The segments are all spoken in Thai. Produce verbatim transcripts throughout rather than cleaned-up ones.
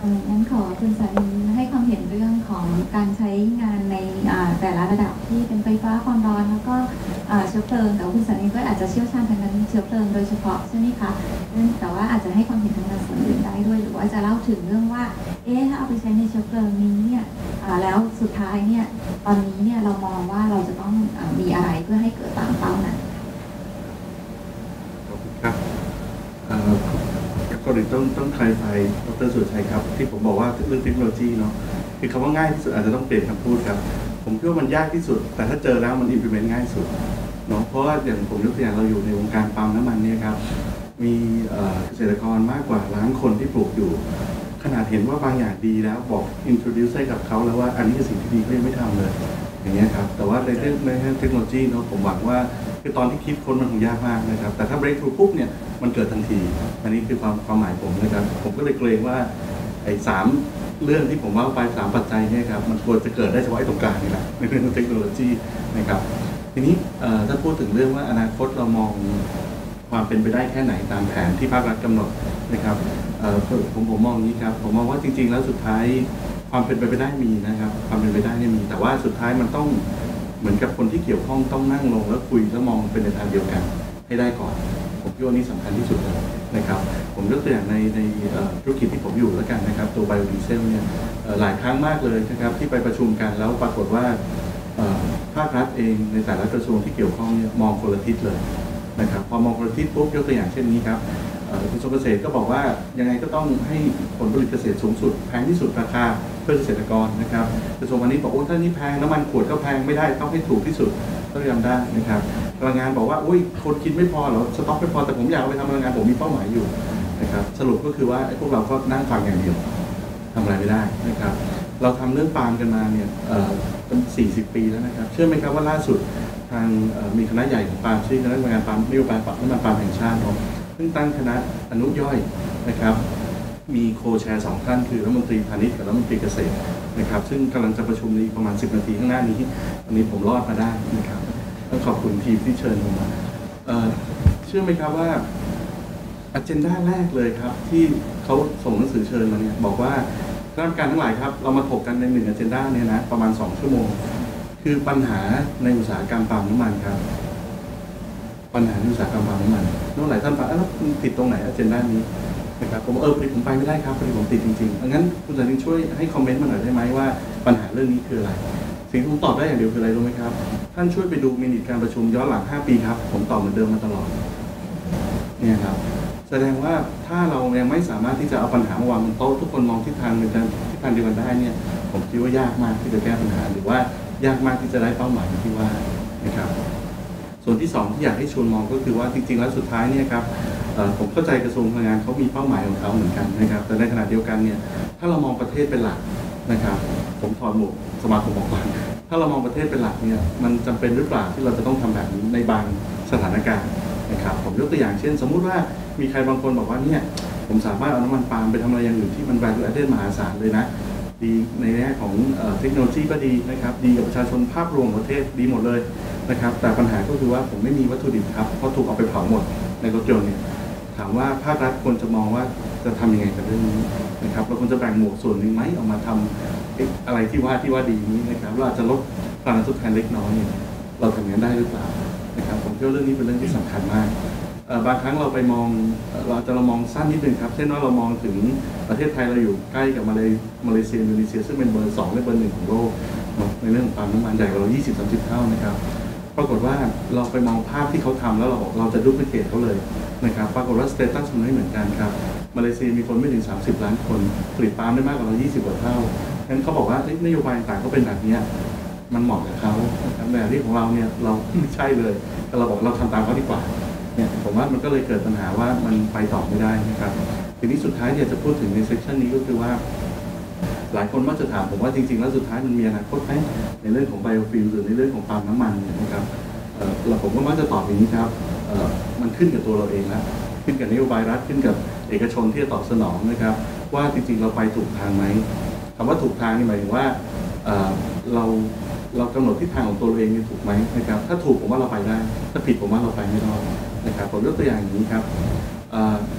งั้นขอคุณสานินให้ความเห็นเรื่องของการใช้งานในแต่ละระดับที่เป็นไฟฟ้าความร้อนแล้วก็เชื้อเพลิงแต่คุณสานินก็อาจจะเชี่ยวชาญทางด้านเชื้อเพลิงโดยเฉพาะใช่ไหมคะแต่ว่าอาจจะให้ความเห็นทางด้านส่วนอื่นได้ด้วยหรือว่าจะเล่าถึงเรื่องว่าเอ๊ะถ้าเอาไปใช้ในเชื้อเพลิงนี้เนี่ยแล้วสุดท้ายเนี่ยตอนนี้เนี่ยเรามองว่าเราจะต้องมีอะไรเพื่อให้เกิดตามเป้านั้นขอบคุณครับก่อนอื่นต้องต้องคลายไฟดร.สุรชัยครับที่ผมบอกว่าเรื่องเทคโนโลยีเนาะคือคำว่าง่ายที่สุดอาจจะต้องเปลี่ยนคำพูดครับผมคิดว่ามันยากที่สุดแต่ถ้าเจอแล้วมัน implement ง่ายสุดเนาะเพราะว่าอย่างผมยกตัวอย่างเราอยู่ในวงการปาล์มน้ำมันเนี่ยครับมีเกษตรกรมากกว่าล้านคนที่ปลูกอยู่ขนาดเห็นว่าบางอย่างดีแล้วบอก introduce ให้กับเขาแล้วว่าอันนี้คือสิ่งที่ดีเขายังไม่ทำเลยอย่างเงี้ยครับแต่ว่าในเรื่องในเทคโนโลยีเนาะผมหวังว่าคือตอนที่คิดค้นมันคงยากมากนะครับแต่ถ้า breakthrough ปุ๊บเนี่ยมันเกิดทันทีอันนี้คือความความหมายผมนะครับผมก็เลยเกรงว่าไอ้สามเรื่องที่ผมว่าไปสามปัจจัยเนี่ยครับมันควรจะเกิดได้เฉพาะตรงกลางนี่แหละในเรื่องเทคโนโลยีนะครับทีนี้ถ้าพูดถึงเรื่องว่าอนาคตเรามองความเป็นไปได้แค่ไหนตามแผนที่ภาครัฐกำหนดนะครับผมผมมองนี้ครับผมมองว่าจริงๆแล้วสุดท้ายความเป็นไปได้มีนะครับความเป็นไปได้เนี่ยมีแต่ว่าสุดท้ายมันต้องเหมือนกับคนที่เกี่ยวข้องต้องนั่งลงแล้วคุยแล้วมองเป็นในทางเดียวกันให้ได้ก่อนผมคิดว่านี้สำคัญที่สุดเลยนะครับผมยกตัวอย่างในในธุรกิจที่ผมอยู่แล้วกันนะครับตัวไบโอดีเซลเนี่ยหลายครั้งมากเลยนะครับที่ไปประชุมกันแล้วปรากฏว่าภาครัฐเองในแต่ละกระทรวงที่เกี่ยวข้องเนี่ยมองคนละทิศเลยนะครับพอมองคนละทิศปุ๊บยกตัวอย่างเช่นนี้ครับกระทรวงเกษตรก็บอกว่ายังไงก็ต้องให้ผลผลิตเกษตรสูงสุดแพงที่สุดราคาเพื่อเกษตรกรนะครับกระทรวงพาณิชย์บอกว่าถ้านี่แพงน้ำมันขวดก็แพงไม่ได้ต้องให้ถูกที่สุดต้องยอมได้นะครับพลังงานบอกว่าอุ้ยคนกินไม่พอหรอสต็อกไม่พอแต่ผมอยากเอาไปทำพลังงานผมมีเป้าหมายอยู่นะครับสรุปก็คือว่าไอ้พวกเราก็นั่งฟังอย่างเดียวทำอะไรไม่ได้นะครับเราทำเรื่องปาล์มกันมาเนี่ยเป็นสี่สิบปีแล้วนะครับเชื่อไหมครับว่าล่าสุดทางมีคณะใหญ่ของปาล์มชื่อคณะกรรมการปาล์มนโยบายปรับน้ำมันปาล์มแห่งชาติซึ่งตั้งคณะอนุย่อยนะครับมีโคแชร์สองท่านคือรัฐมนตรีพาณิชย์กับรัฐมนตรีเกษตรนะครับซึ่งกำลังจะประชุมในประมาณสิบนาทีข้างหน้านี้วันนี้ผมรอดมาได้นะครับต้องขอบคุณทีมที่เชิญผมมาเชื่อไหมครับว่าอเจนดาแรกเลยครับที่เขาส่งหนังสือเชิญมาเนี่ยบอกว่าคณะกรรมการทั้งหลายครับเรามาถกกันในหนึ่งอเจนดาเนี่ยนะประมาณสองชั่วโมงคือปัญหาในอุตสาหกรรมปาล์มน้ำมันครับปัญหาในอุตสาหกรรมปาล์มน้ำมันน้องหลายท่านฟังแล้วคุณติดตรงไหนอเจนดานี้นะครับผมเออผมไปไม่ได้ครับพอดีผมติดจริงๆงั้นคุณสันติช่วยให้คอมเมนต์มาหน่อยได้ไหมว่าปัญหาเรื่องนี้คืออะไรสิ่งที่ผมตอบได้อย่างเดียวคืออะไรรู้ไหมครับท่านช่วยไปดูมินิการประชุมย้อนหลังห้าปีครับผมตอบเหมือนเดิมมาตลอดเนี่ยครับแสดงว่าถ้าเรายังไม่สามารถที่จะเอาปัญหามาวางบนโต๊ะทุกคนมองทิศทางเดียวกันทิศทางเดียวกันได้เนี่ยผมคิดว่ายากมากที่จะแก้ปัญหาหรือว่ายากมากที่จะได้เป้าหมายที่ว่านะครับส่วนที่สองที่อยากให้ชวนมองก็คือว่าจริงๆแล้วสุดท้ายเนี่ยครับผมเข้าใจกระทรวงพลังงานเขามีเป้าหมายของเขาเหมือนกันนะครับแต่ในขณะเดียวกันเนี่ยถ้าเรามองประเทศเป็นหลักนะครับผมถอดหมวกสมาคมบอกว่าถ้าเรามองประเทศเป็นหลักเนี่ยมันจำเป็นหรือเปล่าที่เราจะต้องทำแบบนี้ในบางสถานการณ์นะครับผมยกตัวอย่างเช่นสมมุติว่ามีใครบางคนบอกว่าเนี่ยผมสามารถเอาน้ำมันปาล์มไปทำอะไรอย่างอื่นที่มัน value added มหาศาลเลยนะดีในแง่ของเทคโนโลยีก็ดีนะครับดีกับประชาชนภาพรวมประเทศดีหมดเลยนะครับแต่ปัญหาก็คือว่าผมไม่มีวัตถุดิบครับเพราะถูกเอาไปเผาหมดในรถยนต์เนี่ยถามว่าภาครัฐควรจะมองว่าจะทำยังไงกับเรื่องนี้นะครับเราควรจะแบ่งหมวกส่วนหนึ่งไหมออกมาทำอะไรที่ว่าที่ว่าดีนี้นะครับเราอาจจะลดพลังงานทดแทนเล็กน้อยเราทำอย่างนั้นได้หรือเปล่านะครับผมคิดว่าเรื่องนี้เป็นเรื่องที่สำคัญมากบางครั้งเราไปมองเราจะเรามองสั้นนิดนึงครับเช่นว่าเรามองถึงประเทศไทยเราอยู่ใกล้กับมาเลมาเลเซียอินโดนีเซียซึ่งเป็นเบอร์สองและเบอร์หนึ่งของโลกในเรื่องของปาล์มน้ำมันใหญ่กว่าเรา ยี่สิบถึงสามสิบ เท่านะครับปรากฏว่าเราไปมองภาพที่เขาทำแล้วเราบอกเราจะดูพลิเคทเขาเลยนะครับปรากฏว่าสเตตัสมันไม่เหมือนกันครับมาเลเซียมีคนไม่ถึงสามสิบล้านคนผลิตปาล์มได้มากกว่าเรายี่สิบกว่าเท่างั้นเขาบอกว่านโยบายต่างก็เป็นแบบนี้มันเหมาะกับเขาแต่ที่ของเราเนี่ยเราไม่ใช่เลยแต่เราบอกเราทำตามเขาดีกว่าเนี่ยผมว่ามันก็เลยเกิดปัญหาว่ามันไปต่อไม่ได้นะครับทีนี้สุดท้ายเนี่ยจะพูดถึงในเซสชันนี้ก็คือว่าหลายคนมักจะถามผมว่าจริงๆแล้วสุดท้ายมันมีอนาคตไหมในเรื่องของไบโอฟิลหรือในเรื่องของปาล์มน้ำมันนะครับเราผมก็มักจะตอบอย่างนี้ครับมันขึ้นกับตัวเราเองแล้วขึ้นกับนโยบายรัฐขึ้นกับเอกชนที่จะตอบสนองนะครับว่าจริงๆเราไปถูกทางไหมคำว่าถูกทางนี่หมายถึงว่าเราเรากำหนดทิศทางของตัวเราเองนี่ถูกไหมนะครับถ้าถูกผมว่าเราไปได้ถ้าผิดผมว่าเราไปไม่รอดนะครับผมยกตัวอย่างอย่างนี้ครับเขา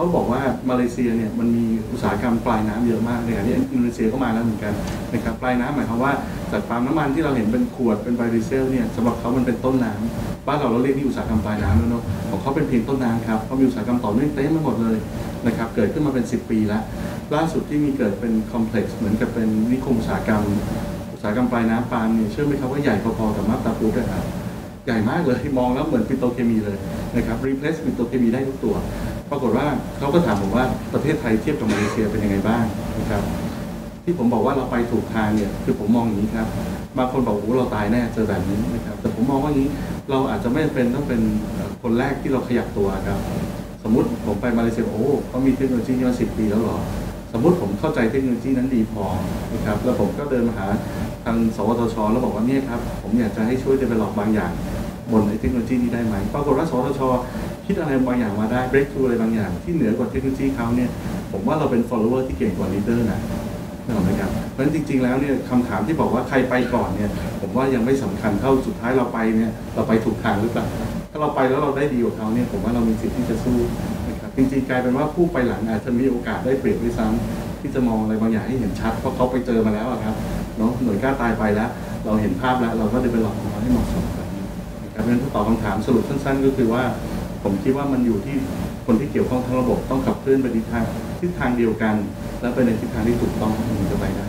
เขาบอกว่ามาเลเซียเนี่ยมันมีอุตสาหกรรมปลายน้ำเยอะมากเลยอันนี้อินโดนีเซียก็มาแล้วเหมือนกันนะครับปลายน้ำหมายความว่าจากปาล์มน้ำมันที่เราเห็นเป็นขวดเป็นไบโอดีเซลเนี่ยสำหรับเขามันเป็นต้นน้ำบ้านเราเราเรียกนี่อุตสาหกรรมปลายน้ำแล้วเนาะของเขาเป็นเพียงต้นน้ำครับเขามีอุตสาหกรรมต่อเนื่องเต็มไปหมดเลยนะครับเกิดขึ้นมาเป็นสิบปีแล้วล่าสุดที่มีเกิดเป็นคอมเพล็กซ์เหมือนกับเป็นนิคมอุตสาหกรรมอุตสาหกรรมปลายน้ำปาล์มเนี่ยเชื่อไหมครับว่าใหญ่พอๆกับมาบตาพุธด้วยครับใหญ่มากเลยมองแล้วเหมือนปิโตรเคมีเลยนะครับรีเพลซปิโตรเคมีได้ทุกตัวปรากฏว่าเขาก็ถามผมว่าประเทศไทยเทียบกับมาเลเซียเป็นยังไงบ้างนะครับที่ผมบอกว่าเราไปถูกทางเนี่ยคือผมมองอย่างนี้ครับบางคนบอกโอ้เราตายแน่เจอแบบนี้นะครับแต่ผมมองว่านี้เราอาจจะไม่เป็นต้องเป็นคนแรกที่เราขยับตัวครับสมมุติผมไปมาเลเซียโอ้เขามีเทคโนโลยีมาสิบปีแล้วหรอสมมุติผมเข้าใจเทคโนโลยีนั้นดีพอนะครับแล้วผมก็เดินมาหาทางสวทชแล้วบอกว่าเนี่ยครับผมอยากจะให้ช่วยเดเวลลอปบางอย่างบนเทคโนโลยีนี้ได้ไหมปรากฏว่าสวทชคิดอะไรบางอย่างมาได้ breakthrough อะไรบางอย่างที่เหนือกว่าเทคโนโลยีเขาเนี่ยผมว่าเราเป็น follower ที่เก่งกว่า leader นะนึกออกไหมครับเพราะฉะนั้นจริงๆแล้วเนี่ยคำถามที่บอกว่าใครไปก่อนเนี่ยผมว่ายังไม่สำคัญเท่าสุดท้ายเราไปเนี่ยเราไปถูกทางหรือเปล่าถ้าเราไปแล้วเราได้ดีกว่าเขาเนี่ยผมว่าเรามีสิทธิ์ที่จะสู้นะครับจริงๆกลายเป็นว่าผู้ไปหลังอาจจะมีโอกาสได้เปรียบด้วยซ้ำที่จะมองอะไรบางอย่างให้เห็นชัดเพราะเขาไปเจอมาแล้วครับเนาะหน่วยกล้าตายไปแล้วเราเห็นภาพแล้วเราก็ได้ไปหลอกของเราให้เหมาะสมแบบนี้นะครับเพราะฉะนั้นตอบคำถามสรุปสั้นๆก็คือว่าผมคิดว่ามันอยู่ที่คนที่เกี่ยวข้องทั้งระบบต้องขับเคลื่อนไปในทางทิศทางเดียวกันและไปในทิศทางที่ถูกต้องถึงจะไปได้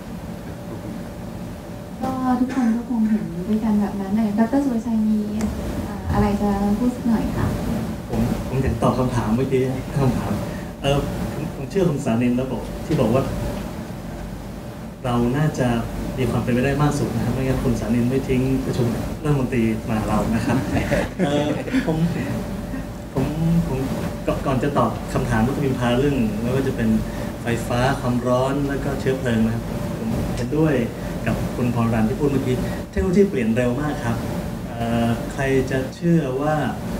ก็ทุกคนก็คงเห็นด้วยกันแบบนั้นเลยดร.สุรชัยมีอะไรจะพูดสักหน่อยค่ะผมผมอยากตอบคำถามเมื่อกี้คำถามเออผมเชื่อคุณสานินแล้วบอกที่บอกว่าเราน่าจะมีความเป็นไปได้มากสุดนะครับไม่งั้นคุณสานินไม่ทิ้งประชุมรัฐมนตรีมาเรานะครับเออผมผมผมก่อนจะตอบคำถามที่คุณพิมพาเรื่องไม่ว่าจะเป็นไฟฟ้าความร้อนแล้วก็เชื้อเพลิงนะครับผมเห็นด้วยกับคุณพรรันที่พูดเมื่อกี้เทคโนโลยีเปลี่ยนเร็วมากครับใครจะเชื่อว่า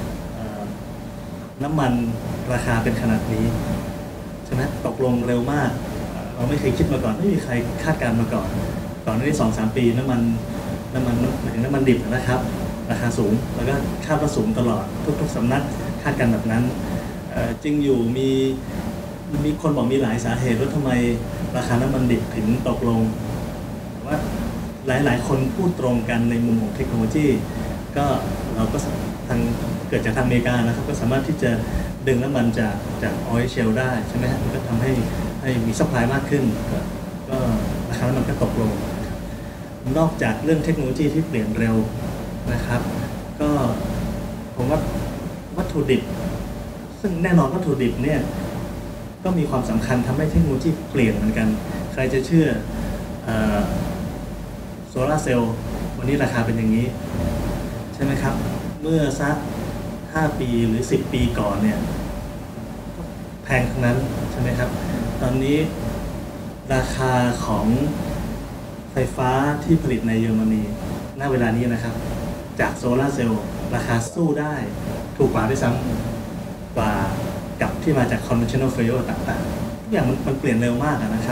น้ำมันราคาเป็นขนาดนี้ใช่ไหมตกลงเร็วมากเราไม่เคยคิดมาก่อนไม่มีใครคาดการณ์มาก่อนก่อนหน้านี้สองสามปีน้ำมันน้ำมันหมายถึงน้ำมันดิบนะครับราคาสูงแล้วก็คาดว่าสูงตลอดทุกๆสำนักคาดการณ์แบบนั้นจริงอยู่มีมีคนบอกมีหลายสาเหตุว่าทำไมราคาน้ำมันดิบถึงตกลงว่าหลายๆคนพูดตรงกันในมุมของเทคโนโลยีก็เราก็ทางเกิดจากทางอเมริกานะครับก็สามารถที่จะดึงน้ำมันจากจากออยล์เชลได้ใช่ไหมฮะมันก็ทำให้ให้มีซัพพลายมากขึ้นก็ก็ราคาน้ำมันก็ตกลงนอกจากเรื่องเทคโนโลยีที่เปลี่ยนเร็วนะครับก็ผมว่าวัตถุดิบซึ่งแน่นอนวัตถุดิบเนี่ยก็มีความสำคัญทำให้เทคโนโลยีเปลี่ยนเหมือนกันใครจะเชื่อโซลาร์เซลล์วันนี้ราคาเป็นอย่างนี้ใช่ไหมครับเมื่อสักห้าปีหรือสิบปีก่อนเนี่ยแพงทั้งนั้นใช่ไหมครับตอนนี้ราคาของไฟฟ้าที่ผลิตในเยอรมนีณเวลานี้นะครับจากโซลาร์เซลล์ราคาสู้ได้ถูกกว่าด้วยซ้ำกว่ากับที่มาจาก conventional fuel ต่างๆทุกอย่างมันมันเปลี่ยนเร็วมากนะครับ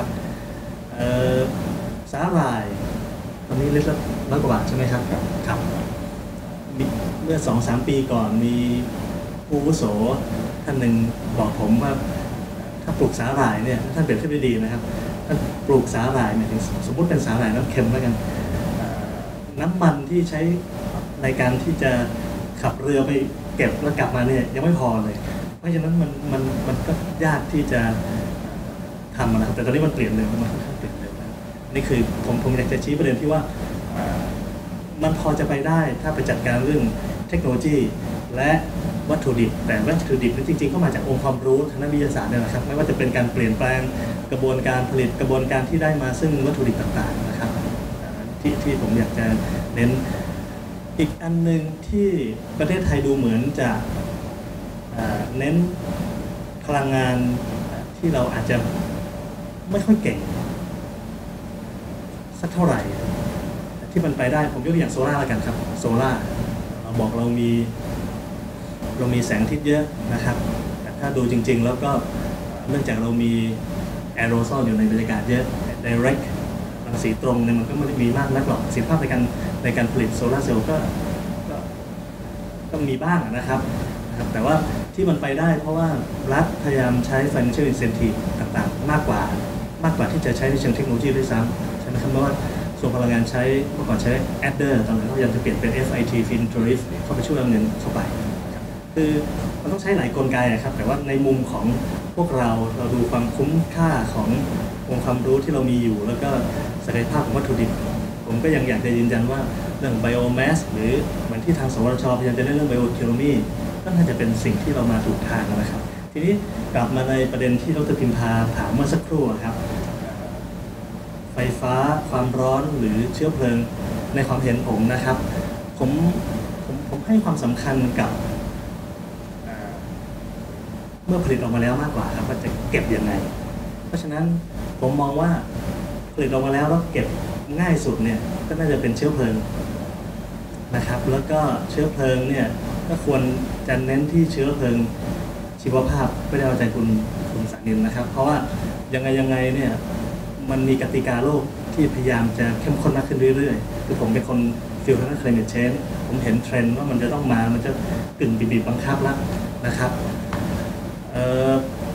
สาหร่ายตอนนี้ลิตรละร้อยกว่าบาทใช่ไหมครับครับเมื่อ สองสาม ปีก่อนมีผู้อาวุโสท่านหนึ่งบอกผมว่าถ้าปลูกสาหร่ายเนี่ยท่านเปรียบเทียบได้ดีนะครับท่านปลูกสาหร่ายเนี่ยสมมติเป็นสาหร่ายน้ำเค็มแล้วกันน้ำมันที่ใช้ในการที่จะขับเรือไปเก็บแล้วกลับมาเนี่ยยังไม่พอเลยเพราะฉะนั้นมันมันมันก็ยากที่จะทำนะครับแต่ตอนนี้มันเปลี่ยนเร็วมันค่อนข้างเปลี่ยนเร็วนะนี่คือผมผมอยากจะชี้ประเด็นที่ว่ามันพอจะไปได้ถ้าไปจัดการเรื่องเทคโนโลยีและวัตถุดิบแต่วัตถุดิบนั้นจริงๆก็มาจากองค์ความรู้ทางด้านวิทยาศาสตร์เนี่ยนะครับไม่ว่าจะเป็นการเปลี่ยนแปลงกระบวนการผลิตกระบวนการที่ได้มาซึ่งวัตถุดิบต่างๆนะครับที่ที่ผมอยากจะเน้นอีกอันหนึ่งที่ประเทศไทยดูเหมือนจะเน้นพลังงานที่เราอาจจะไม่ค่อยเก่งสักเท่าไหร่ที่มันไปได้ผมยกตัวอย่างโซล่าแล้วกันครับโซล่าเราบอกเรามีเรามีแสงอาทิตย์เยอะนะครับแต่ถ้าดูจริงๆแล้วก็เนื่องจากเรามีแอโรซอลอยู่ในบรรยากาศเยอะ direct รังสีตรงเนี่ยมันก็ไม่ได้มีมากนักหรอกประสิทธิภาพในการในการผลิตโซลาร์เซลล์ก็ก็ก็มีบ้างนะครับแต่ว่าที่มันไปได้เพราะว่ารัฐพยายามใช้ financial incentive ต่างๆมากกว่ามากกว่าที่จะใช้ในเชิงเทคโนโลยีด้วยซ้ำใช่ไหมครับเพราะว่าส่วนพลังงานใช้เมื่อก่อนใช้ adder ตอนหลังก็พยายามจะเปลี่ยนเป็น เอฟ ไอ ที fin tourist เข้าไปช่วยเอาเงินเข้าไปคือมันต้องใช้หลายกลไกนะครับแต่ว่าในมุมของพวกเราเราดูความคุ้มค่าขององค์ความรู้ที่เรามีอยู่แล้วก็ศักยภาพของวัตถุดิบผมก็ยังอยากจะยืนยันว่าเรื่อง biomass หรือเหมือนที่ทางสวทช.พยายามจะเล่นเรื่อง bioeconomy ก็น่าจะเป็นสิ่งที่เรามาถูกทางแล้วนะครับทีนี้กลับมาในประเด็นที่ดร.พิมพาถามเมื่อสักครู่ครับไฟฟ้าความร้อนหรือเชื้อเพลิงในความเห็นผมนะครับผมผมผมให้ความสำคัญกับเมื่อผลิตออกมาแล้วมากกว่าครับว่าจะเก็บยังไงเพราะฉะนั้นผมมองว่าผลิตออกมาแล้วแล้วเก็บง่ายสุดเนี่ยก็น่าจะเป็นเชื้อเพลิงนะครับแล้วก็เชื้อเพลิงเนี่ยก็ควรจะเน้นที่เชื้อเพลิงชีวภาพไม่ได้เอาใจคุณคุณสานินนะครับเพราะว่ายังไงยังไงเนี่ยมันมีกติกาโลกที่พยายามจะเข้มข้นมากขึ้นเรื่อยๆคือผมเป็นคนฟิลทางด้าน climate change ผมเห็นเทรนด์ว่ามันจะต้องมามันจะกึ่งบีบบังคับแล้วนะครับเอ่อ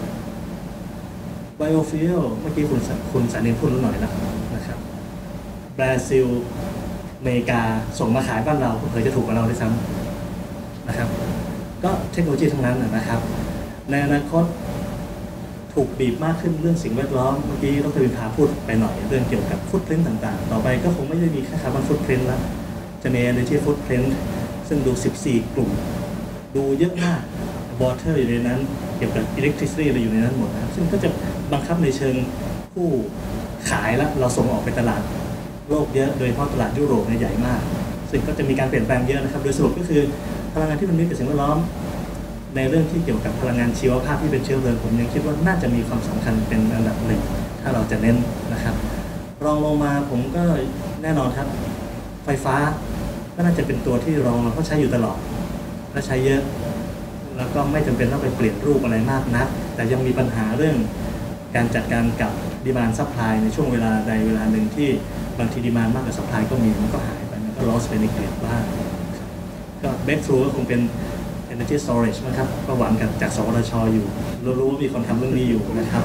biofuel เมื่อกี้คุณคุณสานินพูดนิดหน่อยแล้วนะครับบราซิลอเมริกาส่งมาขายบ้านเราเผื่อจะถูกกว่าเราด้วยซ้ำนะครับก็เทคโนโลยีทั้งนั้นนะครับในอนาคตถูกบีบมากขึ้นเรื่องสิ่งแวดล้อมเมื่อกี้ดร.วิภาพูดไปหน่อยเรื่องเกี่ยวกับฟุตพริ้นท์ต่างๆต่อไปก็คงไม่ได้มีแค่คาร์บอนฟุตพริ้นท์แล้วจะมี energy footprint ซึ่งดูสิบสี่กลุ่มดูเยอะมาก water อยู่ในนั้นเกี่ยวกับ electricity อะไรอยู่ในนั้นหมดนะซึ่งก็จะบังคับในเชิงผู้ขายแล้วเราส่งออกไปตลาดโลกเยอะโดยเฉพาะตลาดยุโรปเนี่ยใหญ่มากซึ่งก็จะมีการเปลี่ยนแปลงเยอะนะครับโดยสรุปก็คือพลังงานที่เป็นมิตรกับสิ่งแวดล้อมในเรื่องที่เกี่ยวกับพลังงานชีวภาพที่เป็นเชื้อเพลิงผมยังคิดว่าน่าจะมีความสำคัญเป็นอันดับหนึ่งถ้าเราจะเน้นนะครับรองลงมาผมก็แน่นอนครับไฟฟ้าก็น่าจะเป็นตัวที่รองเราก็ใช้อยู่ตลอดและใช้เยอะแล้วก็ไม่จำเป็นต้องไปเปลี่ยนรูปอะไรมากนักแต่ยังมีปัญหาเรื่องการจัดการกับดีมานด์ซัพพลายในช่วงเวลาใดเวลาหนึ่งที่บางทีดีมานด์มากกว่าซัพพลายก็มีมันก็หายไปมันก็ loss ไปในเกรดบ้างก็ breakthrough ก็คงเป็น energy storage นะครับก็หวังกันจากสวทช.อยู่เรารู้ว่ามีคนทำเรื่องนี้อยู่นะครับ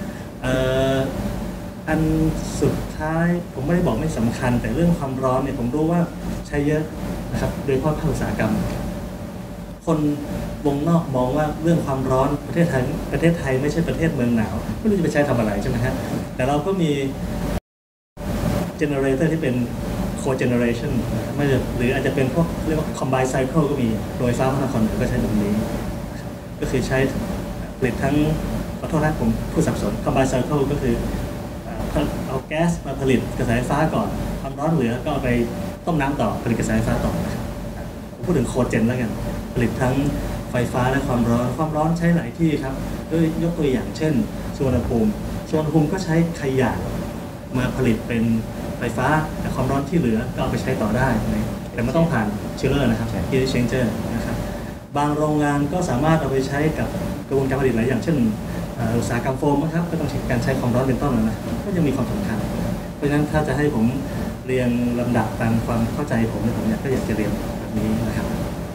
อันสุดท้ายผมไม่ได้บอกไม่สำคัญแต่เรื่องความร้อนเนี่ยผมรู้ว่าใช้เยอะนะครับโดยเฉพาะภาคอุตสาหกรรมคนวงนอกมองว่าเรื่องความร้อนประเทศไทยประเทศไทยไม่ใช่ประเทศเมืองหนาวไม่รู้จะไปใช้ทำอะไรใช่ไหมฮะแต่เราก็มีเจเนเรเตอร์ที่เป็น cogeneration ไม่หรืออาจจะเป็นพวกเรียกว่า combined cycle ก็มีโดยฟ้าพระนครเหนือก็ใช้ตรงนี้ก็คือใช้ผลิตทั้งขอโทษนะผมพูดสับสน combined cycle ก็คือเอาแก๊สมาผลิตกระแสไฟฟ้าก่อนความร้อนเหลือก็เอาไปต้มน้ำต่อผลิตกระแสไฟฟ้าต่อนะครับผมพูดถึงโคเจนแล้วกันผลิตทั้งไฟฟ้าและความร้อนความร้อนใช้หลายที่ครับด้วยยกตัวอย่างเช่นสุวรรณภูมิสุวรรณภูมิก็ใช้ขยะมาผลิตเป็นไฟฟ้าแต่ความร้อนที่เหลือก็เอาไปใช้ต่อได้แต่ไม่ต้องผ่านชิลเลอร์นะครับ heat exchanger นะครับบางโรงงานก็สามารถเอาไปใช้กับกระบวนการผลิตหลายอย่างเช่นอุตสาหกรรมโฟมนะครับก็ต้องใช้การใช้ความร้อนเป็นต้นนะก็ยังมีความสำคัญเพราะฉะนั้นถ้าจะให้ผมเรียงลำดับตามความเข้าใจผมเนี่ยผมก็อยากจะเรียนแบบนี้นะครับ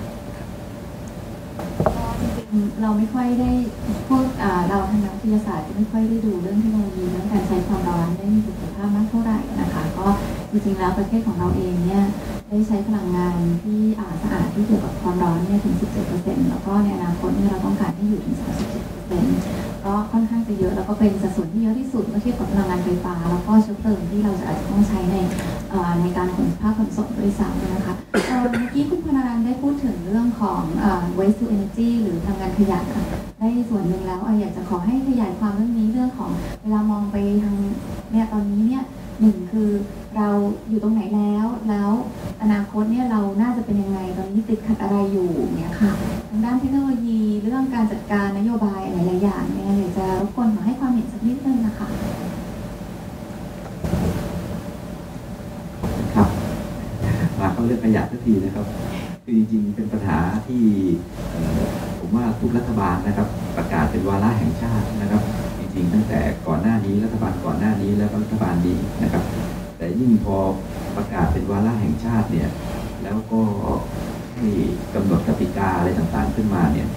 เราไม่ค่อยได้พวกเราทางนักวิทยาศาสตร์จะไม่ค่อยได้ดูเรื่องเทคโนโลยีเรื่องการใช้ความร้อนได้มีประสิทธิภาพมากเท่าไหร่นะคะก็จริงๆแล้วประเทศของเราเองเนี่ยได้ใช้พลังงานที่สะอาดที่เกี่ยวกับความร้อนเนี่ยถึง สิบเจ็ดเปอร์เซ็นต์ แล้วก็ในอนาคตเนี่ยเราต้องการให้อยู่ถึง สามสิบเจ็ดเปอร์เซ็นต์ ก็ค่อนข้างจะเยอะแล้วก็เป็นสัดส่วนที่เยอะที่สุดเมื่อเทียบกับพลังงานไฟฟ้าแล้วก็เชื้อเพลิงที่เราจะอาจจะต้องใช้ในในการขนภาคขนส่งด้วยซ้ำนะคะเมื่อกี้คุณพนันได้พูดถึงเรื่องของ waste to energy หรือพลังงานขยะได้ส่วนหนึ่งแล้วอยากจะขอให้ขยายความเรื่องนี้เรื่องของเวลามองไปทางเนี่ยตอนนี้เนี่ยหนึ่งคือเราอยู่ตรงไหนแล้วแล้วอนาคตเนี่ยเราน่าจะเป็นยังไงตอนนี้ติดขัดอะไรอยู่เนี่ยค่ะทางด้านเทคโนโลยีเรื่องการจัดการนโยบายหลายๆอย่างเนี่ยอยากจะรบกวนขอให้ความเห็นสักนิดนึงนะคะครับมาเข้าเรื่องขยะสักทีนะครับคือจริงๆเป็นปัญหาที่ผมว่าทุกรัฐบาลนะครับประกาศเป็นวาระแห่งชาตินะครับจริงๆตั้งแต่ก่อนหน้านี้รัฐบาลก่อนหน้านี้แล้วก็รัฐบาลนี้นะครับแต่ยิ่งพอประกาศเป็นวาระแห่งชาติเนี่ยแล้วก็ให้กำหนดกติกาอะไรต่างๆขึ้นมาเนี่ยมัน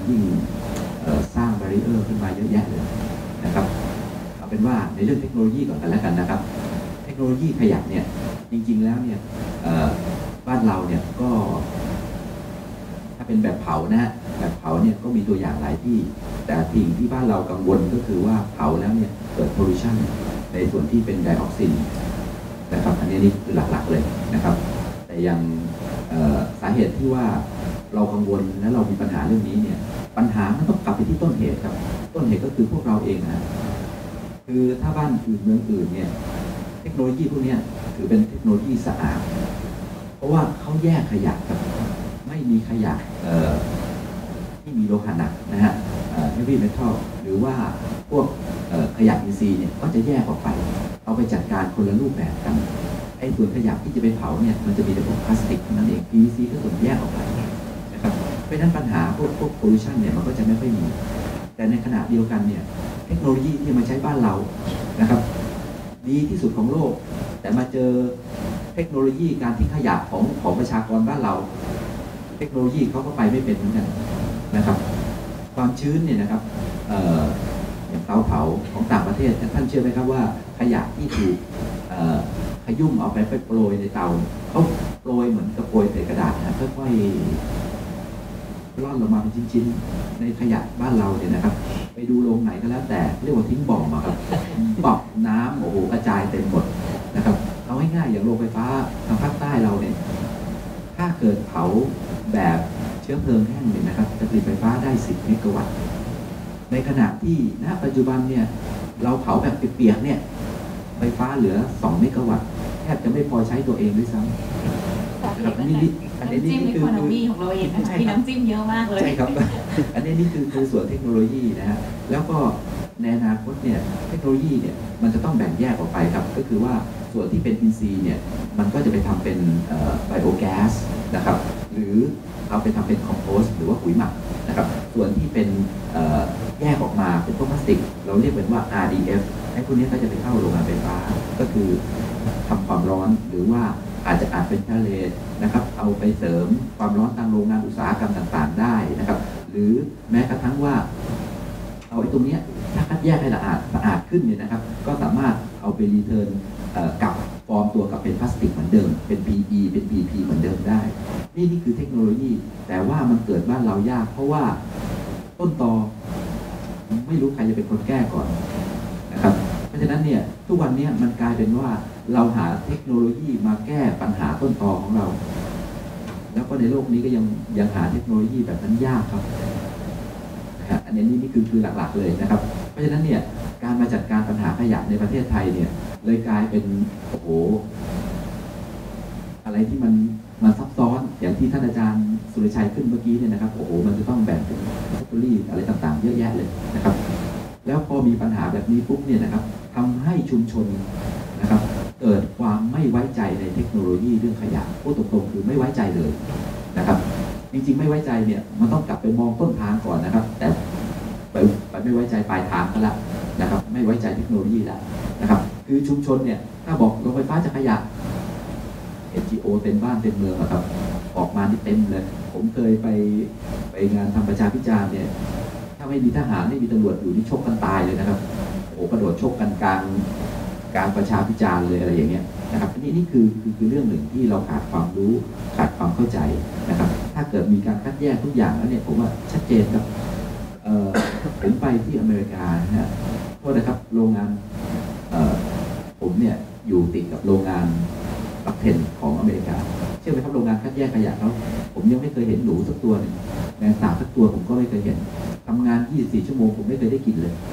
ยิ่งสร้างบาริเออร์ขึ้นมาเยอะแยะเลยนะครับเอาเป็นว่าในเรื่องเทคโนโลยีก่อนกันแล้วกันนะครับเทคโนโลยีขยะเนี่ยจริงๆแล้วเนี่ยบ้านเราเนี่ยก็ถ้าเป็นแบบเผานะฮะแบบเผาเนี่ยก็มีตัวอย่างหลายที่แต่สิ่งที่บ้านเรากังวลก็คือว่าเผาแล้วเนี่ยเกิด pollution ในส่วนที่เป็นไดออกซินนะครับอันนี้นี่คือหลักๆเลยนะครับแต่ยังสาเหตุที่ว่าเรากังวลและเรามีปัญหาเรื่องนี้เนี่ยปัญหามันต้องกลับไปที่ต้นเหตุครับต้นเหตุก็คือพวกเราเองนะคือถ้าบ้านอื่นเมืองอื่นเนี่ยเทคโนโลยีพวกนี้ถือเป็นเทคโนโลยีสะอาดเพราะว่าเขาแยกขยะครับไม่มีขยะที่มีโลหะหนักนะฮะเฮฟวี่เมทัลหรือว่าพวกขยะอินทรีย์เนี่ยก็จะแยกออกไปเอาไปจัดการคนละรูปแบบกันไอ้ส่วนขยะที่จะไปเผาเนี่ยมันจะมีแต่พวกพลาสติกนั่นเอง พี วี ซี ก็ส่วนแยกออกไปนะครับเพราะฉะนั้นปัญหาพวกพวก pollution เนี่ยมันก็จะไม่ค่อยมีแต่ในขณะเดียวกันเนี่ยเทคโนโลยีที่มาใช้บ้านเรานะครับดีที่สุดของโลกแต่มาเจอเทคโนโลยีการทิ้งขยะของของประชากรบ้านเราเทคโนโลยีเขาก็ไปไม่เป็นเหมือนกันนะครับความชื้นเนี่ยนะครับอย่างเตาเผาของต่างประเทศท่านเชื่อไหมครับว่าขยะที่ถูกขยุ่มเอาไปไปโปรยในเตาเขาโปรยเหมือนกับโปรยใส่กระดาษนะค่อยๆร่อนลงมาเป็นชิ้นๆในขยะบ้านเราเนี่ยนะครับไปดูโรงไหนก็แล้วแต่เรียกว่าทิ้งบ่อมาครับบ่อน้ำโอ้โหกระจายเต็มหมดนะครับเอาง่ายๆอย่างโรงไฟฟ้าทางภาคใต้เราเนี่ยถ้าเกิดเผาแบบเชื้อเพลิงแห้งเนี่ยนะครับจะผลิตไฟฟ้าได้สิบเมกะวัตต์ในขณะที่ณปัจจุบันเนี่ยเราเผาแบบเปียกๆเนี่ยไฟฟ้าเหลือสองเมกะวัตต์แทบจะไม่พอใช้ตัวเองด้วยซ้ำนะครับอันนี้นี่อันนี้นี่คือของเราเองนะคะมีน้ำจิ้มเยอะมากเลยใช่ครับอันนี้นี่คือคือส่วนเทคโนโลยีนะฮะแล้วก็ในอนาคตเนี่ยเทคโนโลยีเนี่ยมันจะต้องแบ่งแยกออกไปครับก็คือว่าส่วนที่เป็นอินทรีย์เนี่ยมันก็จะไปทำเป็นไบโอแก๊สนะครับหรือเอาไปทำเป็นคอมโพสต์หรือว่าปุ๋ยหมักนะครับส่วนที่เป็นแยกออกมาเป็นพวกพลาสติกเราเรียกเป็นว่า อาร์ ดี เอฟ ไอ้พวกนี้ก็จะไปเข้าโรงงานไฟฟ้าก็คือทำความร้อนหรือว่าอาจจะอาจเป็นทะเลนะครับเอาไปเสริมความร้อนทางโรงงานอุตสาหกรรมต่างๆได้นะครับหรือแม้กระทั่งว่าเอาไอ้ตรงนี้ถ้าคัดแยกให้สะอาดสะอาดขึ้นเนี่ยนะครับก็สามารถเอาไปรีเทิร์นกับฟอร์มตัวกับเป็นพลาสติกเหมือนเดิมเป็น พี อี เป็น พี พี เหมือนเดิมได้นี่นี่คือเทคโนโลยีแต่ว่ามันเกิดบ้านเรายากเพราะว่าต้นตอไม่รู้ใครจะเป็นคนแก้ก่อนนะครับเพราะฉะนั้นเนี่ยทุกวันนี้มันกลายเป็นว่าเราหาเทคโนโลยีมาแก้ปัญหาต้นตอของเราแล้วก็ในโลกนี้ก็ยังยังหาเทคโนโลยีแบบนั้นยากครับอันนี้นี่คือคือหลักๆเลยนะครับเพราะฉะนั้นเนี่ยการมาจัดการปัญหาขยะในประเทศไทยเนี่ยเลยกลายเป็นโอ้โหอะไรที่มันมันซับซ้อนอย่างที่ท่านอาจารย์สุรชัยขึ้นเมื่อกี้เนี่ยนะครับโอ้โหมันจะต้องแบ่งเป็นแคตตาล็อกอะไรต่างๆเยอะแยะเลยนะครับแล้วพอมีปัญหาแบบนี้ปุ๊บเนี่ยนะครับทำให้ชุมชนนะครับเกิดความไม่ไว้ใจในเทคโนโลยีเรื่องขยะพูดตรงๆคือไม่ไว้ใจเลยนะครับจริงๆไม่ไว้ใจเนี่ยมันต้องกลับไปมองต้นทางก่อนนะครับแต่ไปไปไม่ไว้ใจปลายทางก็แล้วนะครับไม่ไว้ใจเทคโนโลยีแล้วนะครับคือชุมชนเนี่ยถ้าบอกโรงไฟฟ้าจะขยะ เอ็น จี โอ เต็มบ้านเต็มเมืองครับออกมาที่เต็มเลยผมเคยไปไปงานทำประชาพิจารณ์เนี่ยถ้าไม่มีทหารไม่มีตำรวจอยู่ที่ชกกันตายเลยนะครับโอ้กระโดดชกกันกลางการประชาพิจารณ์เลยอะไรอย่างเงี้ยนะครับนี่นี่คือคือคือเรื่องหนึ่งที่เราขาดความรู้ขาดความเข้าใจนะครับถ้าเกิดมีการคัดแยกทุกอย่างแล้วเนี่ยผมว่าชัดเจนครับผมไปที่อเมริกานะฮะโทษนะครับโรงงานผมเนี่ยอยู่ติดกับโรงงานปักเทนของอเมริกาเชื่อไหมครับโรงงานคัดแยกขยะเขาผมยังไม่เคยเห็นหนูสักตัวหนึ่งแมงสาบสักตัวผมก็ไม่เคยเห็นทำงานยี่สิบสี่ชั่วโมงผมไม่เคยได้กินเลย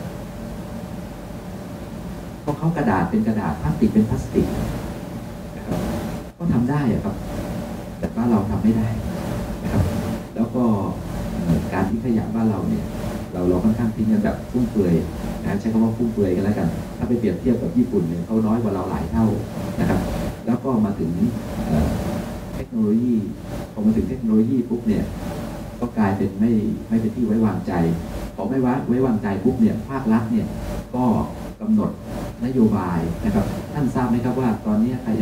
เพราะเขากระดาษเป็นกระดาษพลาสติกเป็นพลาสติกนะครับก็ทำได้อะครับแต่ว่าเราทำไม่ได้นะครับแล้วก็การทิ้งขยะบ้านเราเนี่ยเราเราค่อนข้างทิ้งกันแบบฟุ่มเฟือยนะใช้คำว่าฟุ่มเฟือยกันแล้วกันถ้าไปเปรียบเทียบกับญี่ปุ่นเนี่ยเขาน้อยกว่าเราหลายเท่านะครับแล้วก็มาถึงเทคโนโลยีพอมาถึงเทคโนโลยีปุ๊บเนี่ยก็กลายเป็นไม่ไม่เป็นที่ไว้วางใจพอไม่ไว้ไว้วางใจปุ๊บเนี่ยภาครัฐเนี่ยก็กำหนดนโยบายนะครับท่านทราบไหมครับว่าตอนนี้ใคร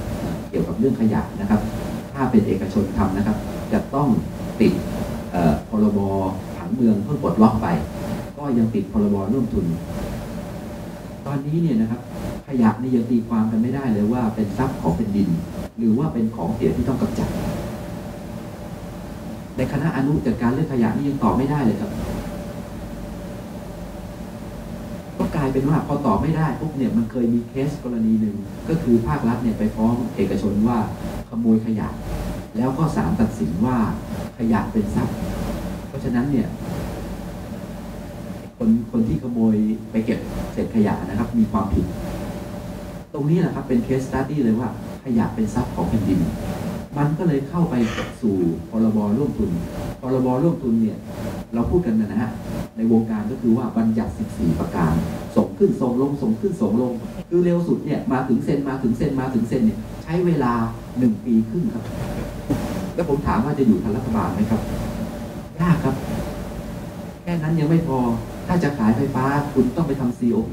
จะทำเกี่ยวกับเรื่องขยะนะครับถ้าเป็นเอกชนทำนะครับจะต้องติดพรบผังเมืองเพิ่งปลดล็อกไปก็ยังติดพรบร่วมทุนตอนนี้เนี่ยนะครับขยะนี่ยังตีความกันไม่ได้เลยว่าเป็นทรัพย์ของแผ่นดินหรือว่าเป็นของเสียที่ต้องกำจัดในคณะอนุจัดการเรื่องขยะนี่ยังตอบไม่ได้เลยครับก็กลายเป็นว่าพอตอบไม่ได้ปุ๊บเนี่ยมันเคยมีเคสกรณีหนึ่งก็คือภาครัฐเนี่ยไปฟ้องเอกชนว่าขโมยขยะแล้วก็ศาลตัดสินว่าขยะเป็นทรัพย์เพราะฉะนั้นเนี่ยคนคนที่ขโมยไปเก็บเศษขยะนะครับมีความผิดตรงนี้แหละครับเป็นเคสสตั๊ดดี้เลยว่าขยะเป็นทรัพย์ของแผ่นดินมันก็เลยเข้าไปสู่พรบร่วมทุนพรบร่วมทุนเนี่ยเราพูดกันนะฮะในวงการก็คือว่าบัญญัติสิบสี่ประการส่งขึ้นส่งลงส่งขึ้นส่งลงคือเร็วสุดเนี่ยมาถึงเซ็นมาถึงเซ็นมาถึงเซ็นเนี่ยใช้เวลาหนึ่งปีครึ่งครับแล้วผมถามว่าจะอยู่ทันรัฐบาลไหมครับยากครับแค่นั้นยังไม่พอถ้าจะขายไฟฟ้าคุณต้องไปทำ ซี โอ พี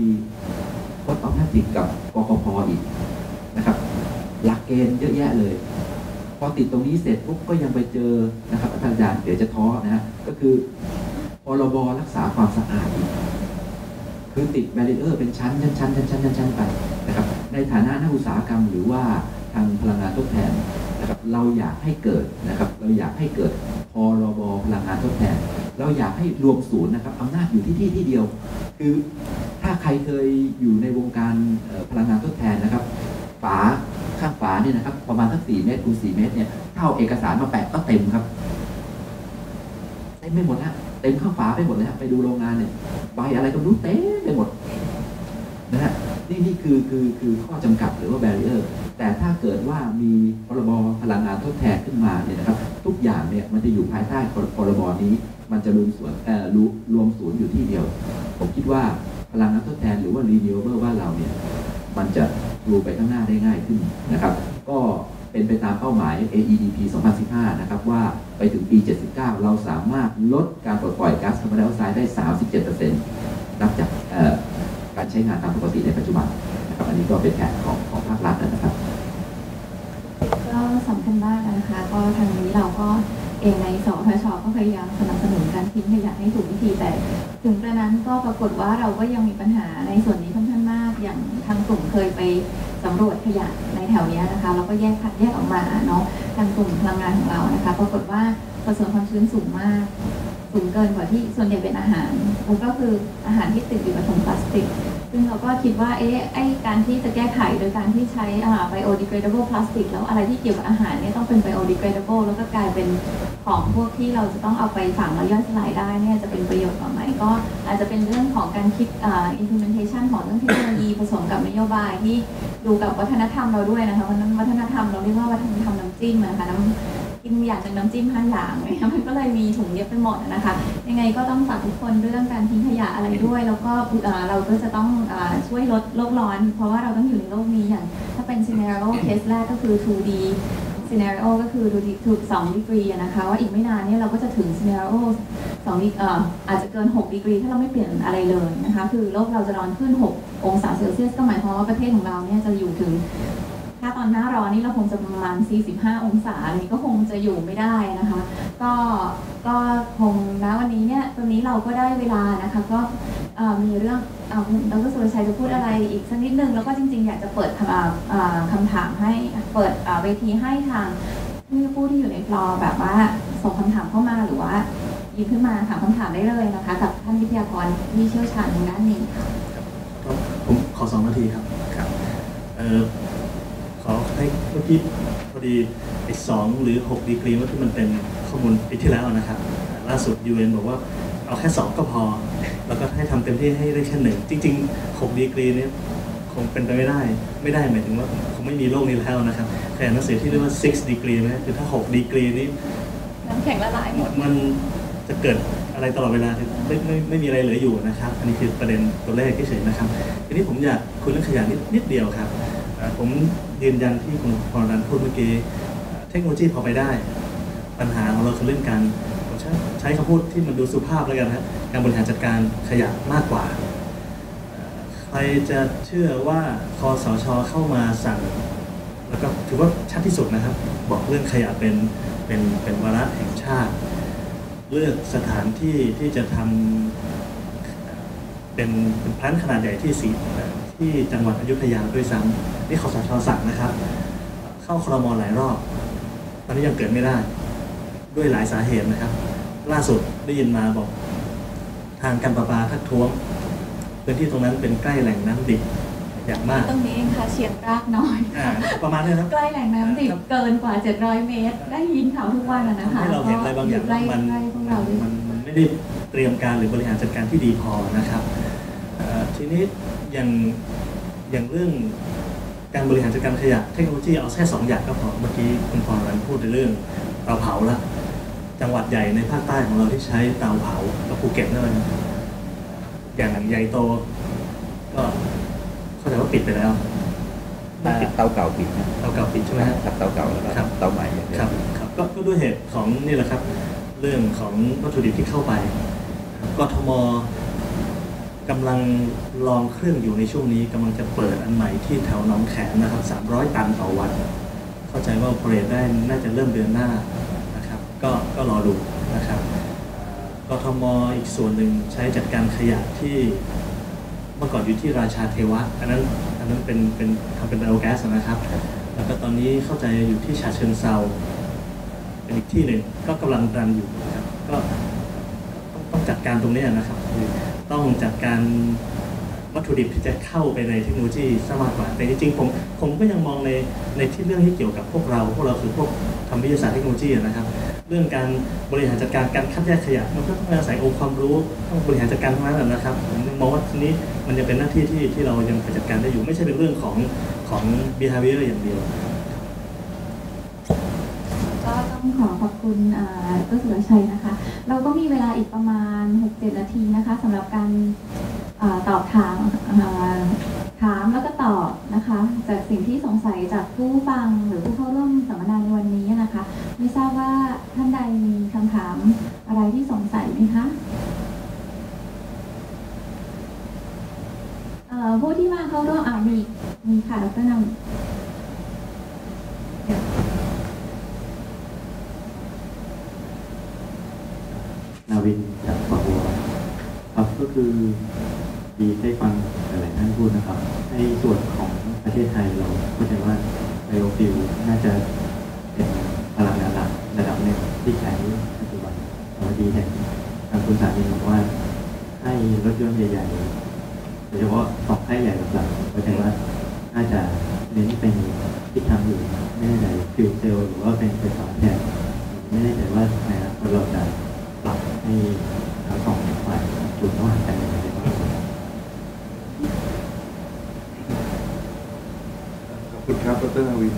Code of Ethics กับกกพ.อีกนะครับหลักเกณฑ์เยอะแยะเลยพอติดตรงนี้เสร็จปุ๊บก็ยังไปเจอนะครับอาจารย์เดี๋ยวจะท้อนะฮะก็คือพรบรักษาความสะอาดอีกคือติดแบรีเออร์เป็นชั้นชั้นชั้นชั้นชั้นชั้นไปนะครับในฐานะนักอุตสาหกรรมหรือว่าทางพลังงานทดแทนนะครับเราอยากให้เกิดนะครับเราอยากให้เกิดพรบพลังงานทดแทนเราอยากให้รวมศูนย์นะครับอำนาจอยู่ที่ที่ที่เดียวคือถ้าใครเคยอยู่ในวงการพลังงานทดแทนนะครับฝาข้างฝาเนี่ยนะครับประมาณสักสี่เมตรคูณสี่เมตรเนี่ยถ้าเอาเอกสารมาแปะก็เต็มครับเต็มไม่หมดฮะเต็มข้างฝาไปหมดเลยฮะไปดูโรงงานเนี่ยใบอะไรก็รู้เต็มไปหมดนะฮะนี่นี่คือคือคือข้อจำกัดหรือว่าแบรีเออร์แต่ถ้าเกิดว่ามีพรบพลังงานทดแทนขึ้นมาเนี่ยนะครับทุกอย่างเนี่ยมันจะอยู่ภายใต้พรบนี้มันจะรวมส่วนเอ่อรวมศูนย์อยู่ที่เดียวผมคิดว่าพลังงานทดแทนหรือว่า renewable ว่าเราเนี่ยมันจะดูไปข้างหน้าได้ง่ายขึ้นนะครับก็เป็นไปตามเป้าหมาย เอ อี ดี พี สองพันสิบห้านะครับว่าไปถึงปีเจ็ดสิบเก้าเราสามารถลดการปลดปล่อยก๊าซคาร์บอนไดออกไซด์ได้ สามสิบเจ็ดเปอร์เซ็นต์ นับจากการใช้งานตามปกติในปัจจุบันนะครับอันนี้ก็เป็นแผนของของภาครัฐนะครับก็สำคัญมากนะคะก็ทางนี้เราก็เองในสทช.ก็พยายามสนับสนุนการทิ้งขยะให้ถูกวิธีแต่ถึงกระนั้นก็ปรากฏว่าเราก็ยังมีปัญหาในส่วนนี้ค่อนข้างมากอย่างทางกลุ่มเคยไปสำรวจขยะในแถวนี้นะคะเราก็แยกคัดแยกออกมาเนาะทางกลุ่มพลังงานของเรานะคะปรากฏว่าสัดส่วนความชื้นสูงมากสูงเกินกว่าที่ส่วนใหญ่เป็นอาหารแล้วก็คืออาหารที่ติดอยู่กับถุงพลาสติกซึ่งเราก็คิดว่าเอ๊ะไอ้การที่จะแก้ไขโดยการที่ใช้อ่า biodegradable plastic แล้วอะไรที่เกี่ยวกับอาหารเนี่ยต้องเป็น biodegradable แล้วก็กลายเป็นของพวกที่เราจะต้องเอาไปฝังแล้วย่อยสลายได้เนี่ยจะเป็นประโยชน์ต่อไหมก็อาจจะเป็นเรื่องของการคิดอ่า implementation ของเรื่องเทคโนโลยีผสมกับนโยบายที่ดูกับวัฒนธรรมเราด้วยนะคะวันวัฒนธรรมเราเรียกว่าวัฒนธรรมน้ำจิ้มนะคะน้ำกินอย่างจากน้ำจิ้มห้าอย่างเลยมันก็เลยมีถุงเยอะไปหมดนะคะยังไงก็ต้องฝากทุกคนเรื่องการทิ้งขยะอะไรด้วยแล้วก็เราก็จะต้องช่วยลดโลกร้อนเพราะว่าเราต้องอยู่ในโลกนี้อย่างถ้าเป็น scenario case แรกก็คือ ทู ดี scenario ก็คือดูถูกสองดีกรีนะคะว่าอีกไม่นานนี้เราก็จะถึง scenario สองเอ่ออาจจะเกินหกดีกรีถ้าเราไม่เปลี่ยนอะไรเลยนะคะคือโลกเราจะร้อนขึ้นหกองศาเซลเซียสก็หมายความว่าประเทศของเราเนี่ยจะอยู่ถึงถ้าตอนหน้าร้อนนี่เราคงจะประมาณสี่สิบห้าองศาอันนี้ก็คงจะอยู่ไม่ได้นะคะก็ก็คงณวันนี้เนี่ยตรงนี้เราก็ได้เวลานะคะก็มีเรื่องดร.สุรชัยจะพูดอะไรอีกสักนิดนึงแล้วก็จริงๆอยากจะเปิดคำถามให้เปิดเวทีให้ทางผู้ที่อยู่ในฟลอร์แบบว่าส่งคำถามเข้ามาหรือว่ายิงขึ้นมาถามคำถามได้เลยนะคะกับท่านวิทยากรที่เชี่ยวชาญในด้านนี้ค่ะผมขอสองนาทีครับครับเอ่อขอให้เมื่อกี้พอดีไอ้สองหรือหกดีกรีว่าที่มันเป็นข้อมูลปีที่แล้วนะครับล่าสุด ยู เอ็น บอกว่าเอาแค่สองก็พอแล้วก็ให้ทำเต็มที่ให้ได้แค่หนึ่งจริงๆหกดีกรีนี้คงเป็นไปไม่ได้ไม่ได้หมายถึงว่าคงไม่มีโลกนี้แล้วนะครับแค่หนังสือที่เรียกว่าหกดีกรีนะคือถ้าหกดีกรีนี้น้ำแข็งละลายหมดมันจะเกิดอะไรตลอดเวลาไม่ไม่ไม่มีอะไรเหลืออยู่นะครับอันนี้คือประเด็นตัวเลขที่เฉยนะครับทีนี้ผมอยากคุยเรื่องขยะนิดนิดเดียวครับผมยืนยันที่คุณพรรัตน์พูดเมื่อกี้เทคโนโลยีพอไปได้ปัญหาของเราคือเรื่องการผมใช้ใช้คำพูดที่มันดูสุภาพแล้วกันนะการบริหารจัดการขยะมากกว่าใครจะเชื่อว่าคสช.เข้ามาสั่งแล้วก็ถือว่าชัดที่สุดนะครับบอกเรื่องขยะเป็นเป็นเป็นวาระแห่งชาติเลือกสถานที่ที่จะทำเป็นเป็นแพลนขนาดใหญ่ที่สีที่จังหวัดอยุธยาด้วยซ้ำนี่คสช.สั่งนะครับเข้าครม.หลายรอบตอนนี้ยังเกิดไม่ได้ด้วยหลายสาเหตุนะครับล่าสุดได้ยินมาบอกทางการประปาทักท้วงพื้นที่ตรงนั้นเป็นใกล้แหล่งน้ำดิบอย่างมากตรงนี้เองค่ะเฉียบรากน้อยประมาณนี้ครับใกล้แหล่งน้ำดิบเกินกว่าเจ็ดร้อยเมตรได้ยินข่าวทุกวันนะคะให้เราเห็นอะไรบางอย่างมันมันมันไม่ได้เตรียมการหรือบริหารจัดการที่ดีพอนะครับทีนี้อย่างอย่างเรื่องการบริหารจัดการขยะเทคโนโลยีเอาแค่สองอย่างก็พอเมื่อกี้คุณพรรันพูดในเรื่องเตาเผาละจังหวัดใหญ่ในภาคใต้ของเราที่ใช้เตาเผาก็ภูเก็ตนั่นเองอย่างใหญ่โตก็เข้าใจว่าปิดไปแล้วปิดเตาเก่าปิดนะเตาเก่าปิดใช่ไหมครับเตาเก่าแล้วครับเตาใหม่ครับครับก็ด้วยเหตุของนี่แหละครับเรื่องของวัตถุดิบที่เข้าไปกทม.กำลังลองเครื่องอยู่ในช่วงนี้กำลังจะเปิดอันใหม่ที่แถวหนองแขมนะครับสามร้อยตันต่อวันเข้าใจว่าโอเปเรตได้น่าจะเริ่มเดือนหน้านะครับก็ก็รอดูนะครับกทม.อีกส่วนหนึ่งใช้จัดการขยะที่เมื่อก่อนอยู่ที่ราชาเทวะอันนั้นอันนั้นเป็นเป็นทำเป็นไบโอแก๊สนะครับแล้วก็ตอนนี้เข้าใจอยู่ที่ฉะเชิงเทราเป็นอีกที่หนึ่งก็กำลังรันอยู่นะครับก็ต้องจัดการตรงนี้นะครับต้องจัดการวัตถุดิบที่จะเข้าไปในเทคโนโลยีซะมากกว่าแต่จริงๆผมผมก็ยังมองในในที่เรื่องที่เกี่ยวกับพวกเราพวกเราคือพวกทำวิทยาศาสตร์เทคโนโลยีนะครับเรื่องการบริหารจัดการการคัดแยกขยะมันก็ต้องอาศัยองค์ความรู้ต้องบริหารจัดการทั้งนั้นนะครับผมมองว่าทีนี้มันจะเป็นหน้าที่ที่ที่เรายังจัดการได้อยู่ไม่ใช่เป็นเรื่องของของ behavior อย่างเดียวก็ต้องขอขอบคุณดร.สุรชัยนะคะเราก็มีเวลาอีกประมาณ หกเจ็ด นาทีนะคะสำหรับการตอบถามถามแล้วก็ตอบนะคะจากสิ่งที่สงสัยจากผู้ฟังหรือผู้เข้าร่วมสัมมนาในวันนี้นะคะไม่ทราบว่าท่านใดมีคำถามอะไรที่สงสัยไหมคะผู้ที่มาเข้าร่วมอ่ามีมีค่ะดร.นำนาวินจากปวครับก็คือดีได้ฟังหลายท่านพูดนะครับในส่วนของประเทศไทยเราเข้าใจว่าไบโอฟิลน่าจะเป็นพลังงานหลักระดับหนึ่งที่ใช้ปัจจุบันเราดีเห็นทางคุณสามีบอกว่าให้รถยนต์ใหญ่ๆโดยเฉพาะสองค่ายใหญ่หลักๆเข้าใจว่าน่าจะเน้นเป็นที่ทำอยู่ไม่แน่ใจฟิวเซลหรือว่าเป็นไฟฟ้าแทนไม่แน่ใจว่าในอนาคตเราจะปรับให้ทั้งสองฝ่ายจุดระหว่างกันอย่างไรบ้างขอบคุณครับดร.นาวิน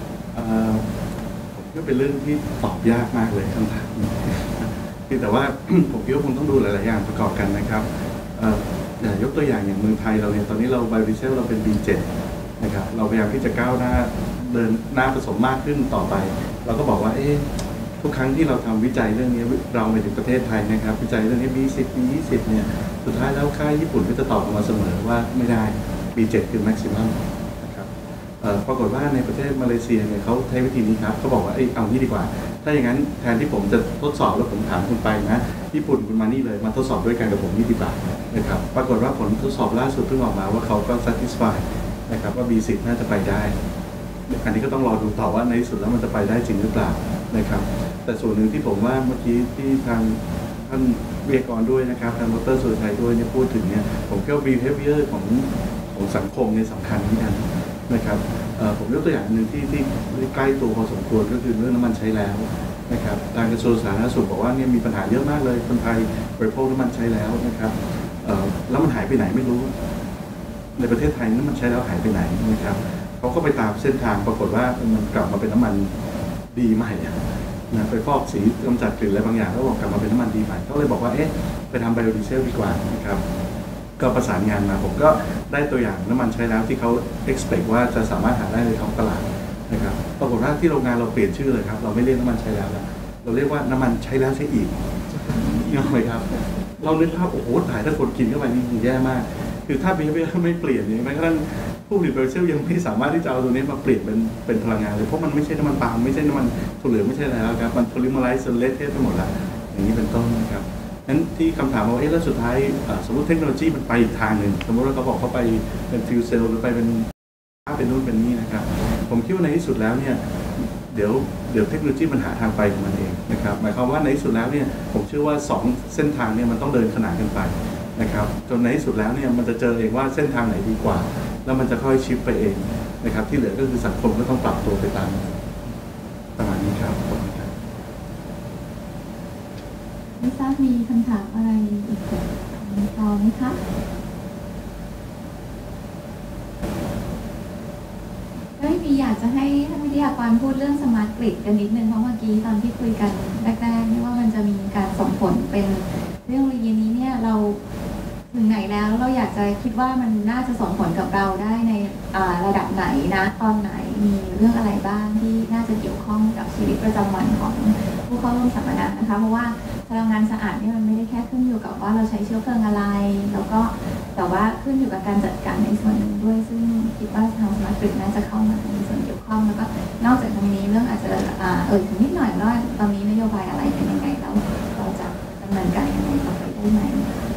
ผมคิดว่าเป็นเรื่องที่ตอบยากมากเลยคำถามนี้แต่ว่า ผมคิดว่าคงต้องดูหลายๆอย่างประกอบกันนะครับอย่างยกตัวอย่างอย่างเมืองไทยเราเนี่ยตอนนี้เราไบโอดีเซลเราเป็น บี เจ็ด นะครับเราพยายามที่จะก้าวหน้าเดินหน้าผสมมากขึ้นต่อไปเราก็บอกว่าเอ๊ะทุกครั้งที่เราทำวิจัยเรื่องนี้เราไปถึงประเทศไทยนะครับวิจัยเรื่องนี้ บี สิบ บี ยี่สิบ เนี่ยสุดท้ายแล้วค่ายญี่ปุ่นก็จะตอบออกมาเสมอว่าไม่ได้ บี เจ็ด คือ maximum นะครับปรากฏว่าในประเทศมาเลเซียเนี่ยเขาใช้วิธีนี้ครับเขาบอกว่าเอ้ยเอางี้ดีกว่าถ้าอย่างนั้นแทนที่ผมจะทดสอบแล้วผมถามคุณไปนะญี่ปุ่นคุณมานี่เลยมาทดสอบด้วยกันกับผมนี่ดีกว่านะครับปรากฏว่าผลทดสอบล่าสุดเพิ่งออกมาว่าเขาก็ satisfy นะครับว่า บี สิบ น่าจะไปได้อันนี้ก็ต้องรอดูต่อว่าในที่สุดแล้วมันจะไปได้จริงหรือเปล่านะครับแต่ส่วนหนึ่งที่ผมว่าเมื่อกี้ที่ทางท่านวิทยากรด้วยนะครับทางดร.สุรชัยด้วยเนี่ยพูดถึงเนี่ยผมคิดว่า behavior ของของสังคมเนี่ยสำคัญเหมือนกันนะครับผมยกตัวอย่างหนึ่งที่ที่ใกล้ตัวพอสมควรก็คือเรื่องน้ำมันใช้แล้วนะครับทางกระทรวงสาธารณสุขบอกว่าเนี่ยมีปัญหาเยอะมากเลยคนไทยบริโภคน้ำมันใช้แล้วนะครับแล้วมันหายไปไหนไม่รู้ในประเทศไทยน้ำมันใช้แล้วหายไปไหนนะครับเขาก็ไปตามเส้นทางปรากฏว่ามันกลับมาเป็นน้ำมันดีใหม่นะไปฟอกสีกำจัดกลิ่นอะไรบางอย่างแล้วบอกกลับมาเป็นน้ำมันดีใหม่ก็เลยบอกว่าเอ๊ะไปทำไบโอดีเซลดีกว่านะครับก็ประสานงานมาผมก็ได้ตัวอย่างน้ำมันใช้แล้วที่เขา expect ว่าจะสามารถหาได้ในท้องตลาดนะครับปรากฏว่าที่โรงงานเราเปลี่ยนชื่อเลยครับเราไม่เรียกน้ำมันใช้แล้วเราเรียกว่าน้ำมันใช้แล้วใช้อีกนี่ไหมครับเรานึกภาพโอ้โหตายถ้าคนกินเข้าไปนี่แย่มากคือถ้าไม่ไม่เปลี่ยนเนี่ยแม้กระทั่งผู้ผลิตไบโอดีเซลยังไม่สามารถที่จะเอาตัวนี้มาเปลี่ยนเป็นเป็นพลังงานเลยเพราะมันไม่ใช่น้ำมันปาล์มไม่ใช่น้ำมันถั่วเหลืองไม่ใช่อะไรแล้วครับมันโพลิเมอไรซ์จนเละเทะไปหมดแล้วอย่างอย่างนี้เป็นต้นนะครับนั้นที่คำถามว่าเอ๊ะแล้วสุดท้ายสมมติเทคโนโลยีมันไปอีกทางหนึ่งสมมติว่าเขาบอกเขาไปเป็นฟิวเซลหรือไปเป็นเป็นนู่นเป็นนี่นะครับผมคิดว่าในที่สุดแล้วเนี่ยเดี๋ยวเดี๋ยวเทคโนโลยีมันหาทางไปของมันเองนะครับหมายความว่าในที่สุดแล้วเนี่ยผมเชื่อว่าสองเส้นทางเนี่ยมันต้องเดินขนานกันไปนะครับจนในที่สุดแล้วเนี่ยมันจะเจอเองว่าเส้นทางไหนดีกว่าแล้วมันจะค่อยชิปไปเองนะครับที่เหลือก็คือสังคมก็ต้องปรับตัวไปตามประมาณนี้ครับขอบคุณครับไม่ทราบมีคำถามอะไรอีกต่อไหมคะก็มีอยากจะให้ท่านวิทยากรพูดเรื่องสมาร์ทกริดกันนิดนึงเพราะเมื่อกี้ตอนที่คุยกันแรกๆนี่ว่ามันจะมีการส่งผลเป็นเรื่องระยะนี้เนี่ยเราถึงไหนแล้วเราอยากจะคิดว่ามันน่าจะส่งผลกับเราได้ในระดับไหนนะตอนไหนมีเรื่องอะไรบ้างที่น่าจะเกี่ยวข้องกับชีวิตประจำวันของผู้เข้าร่วมสัมมนานะคะเพราะว่าพลังงานสะอาดนี่มันไม่ได้แค่ขึ้นอยู่กับว่าเราใช้เชื้อเพลิงอะไรแล้วก็แต่ว่าขึ้นอยู่กับการจัดการในส่วนหนึ่งด้วยซึ่งคิดว่าทางสมาร์ทกริดน่าจะเข้ามาในส่วนเกี่ยวข้องแล้วก็นอกจากตรงนี้เรื่องอาจจะเอ่ยถึงนิดหน่อยว่าตอนนี้นโยบายอะไรเป็นยังไงแล้วเราจะดำเนินการยังไงต่อไปได้ไหม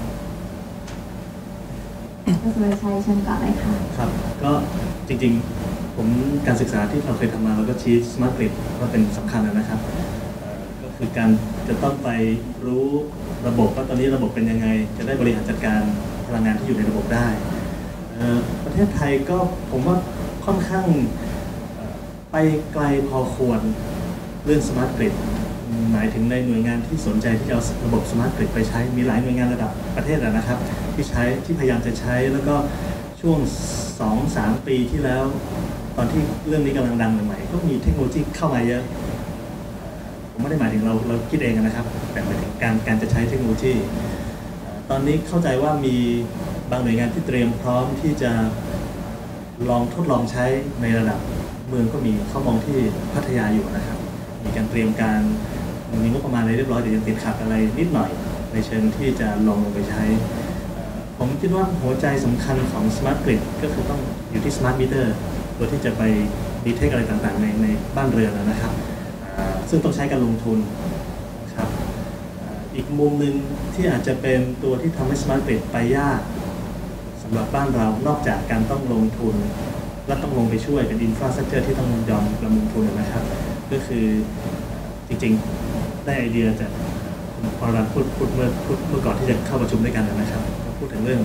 ก็สุรชัยเชิญก่อนเลยค่ะครับก็จริงๆผมการศึกษาที่เราเคยทำมาเราก็ชี้สมาร์ทกริดว่าเป็นสำคัญนะครับก็คือการจะต้องไปรู้ระบบว่าตอนนี้ระบบเป็นยังไงจะได้บริหารจัดการพลังงานที่อยู่ในระบบได้ประเทศไทยก็ผมว่าค่อนข้างไปไกลพอควรเรื่องสมาร์ทกริดหมายถึงในหน่วยงานที่สนใจที่จะเอาระบบสมาร์ทกริดไปใช้มีหลายหน่วยงานระดับประเทศนะครับที่ใช้ที่พยายามจะใช้แล้วก็ช่วง สองถึงสาม ปีที่แล้วตอนที่เรื่องนี้กำลังดังใหม่ๆก็มีเทคโนโลยีเข้ามาเยอะผมไม่ได้หมายถึงเราเราคิดเองนะครับแต่หมายถึงการการจะใช้เทคโนโลยีตอนนี้เข้าใจว่ามีบางหน่วยงานที่เตรียมพร้อมที่จะลองทดลองใช้ในระดับเมืองก็มีเขามองที่พัทยาอยู่นะครับมีการเตรียมการมีงบประมาณอะไรเรียบร้อยเดี๋ยวยังติดขัดอะไรนิดหน่อยในเชิงที่จะลองลงไปใช้ผมคิดว่าหัวใจสำคัญของ Smart Grid ก็คือต้องอยู่ที่ Smart Meter ตัวที่จะไปดีเทคอะไรต่างๆในในบ้านเรือนนะครับซึ่งต้องใช้การลงทุนครับอีกมุมหนึ่งที่อาจจะเป็นตัวที่ทำให้ Smart Grid ไปยากสำหรับบ้านเรานอกจากการต้องลงทุนและต้องลงไปช่วยเป็นอินฟราสตรัคเจอร์ที่ต้องยอมลงทุนนะครับก็คือจริงๆได้ไอเดียจากพอเราพูดพูดเมื่อพูดเมื่อก่อนที่จะเข้าประชุมด้วยกันนะครับพูดถึงเรื่อง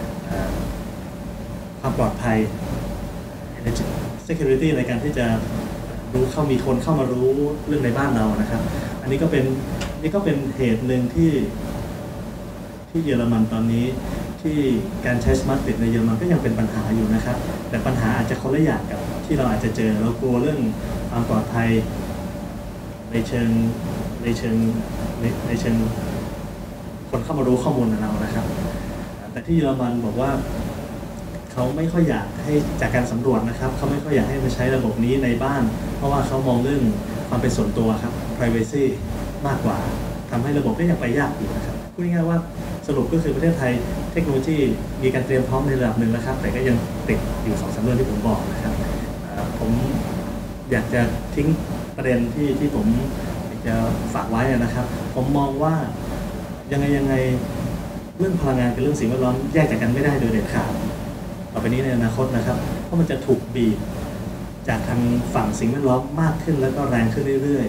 ความปลอดภัย security ในการที่จะรู้เข้ามีคนเข้ามารู้เรื่องในบ้านเรานะครับอันนี้ก็เป็นนี่ก็เป็นเหตุหนึ่งที่ที่เยอรมันตอนนี้ที่การใช้ Smart Grid ในเยอรมันก็ยังเป็นปัญหาอยู่นะครับแต่ปัญหาอาจจะคนละอย่างกับที่เราอาจจะเจอเรากลัวเรื่องความปลอดภัยในเชิงในเชิงในในเชิงคนเข้ามารู้ข้อมูลของเรานะครับแต่ที่เยอรมันบอกว่าเขาไม่ค่อยอยากให้จากการสำรวจนะครับเขาไม่ค่อยอยากให้มาใช้ระบบนี้ในบ้านเพราะว่าเขามองเรื่องความเป็นส่วนตัวครับ privacy มากกว่าทำให้ระบบก็ยังไปยากอยู่นะครับพูดง่ายๆว่าสรุปก็คือประเทศไทยเทคโนโลยีมีการเตรียมพร้อมในระดับหนึ่งนะครับแต่ก็ยังติดอยู่สองสามเรื่องที่ผมบอกนะครับผมอยากจะทิ้งประเด็นที่ที่ผมจะฝากไว้นะครับผมมองว่ายังไงยังไงเรื่องพลังงานกับเรื่องสิ่งแวดล้อมแยกจากกันไม่ได้โดยเด็ดขาดต่อไปนี้ในอนาคตนะครับเพราะมันจะถูกบีบจากทางฝั่งสิ่งแวดล้อมมากขึ้นแล้วก็แรงขึ้นเรื่อย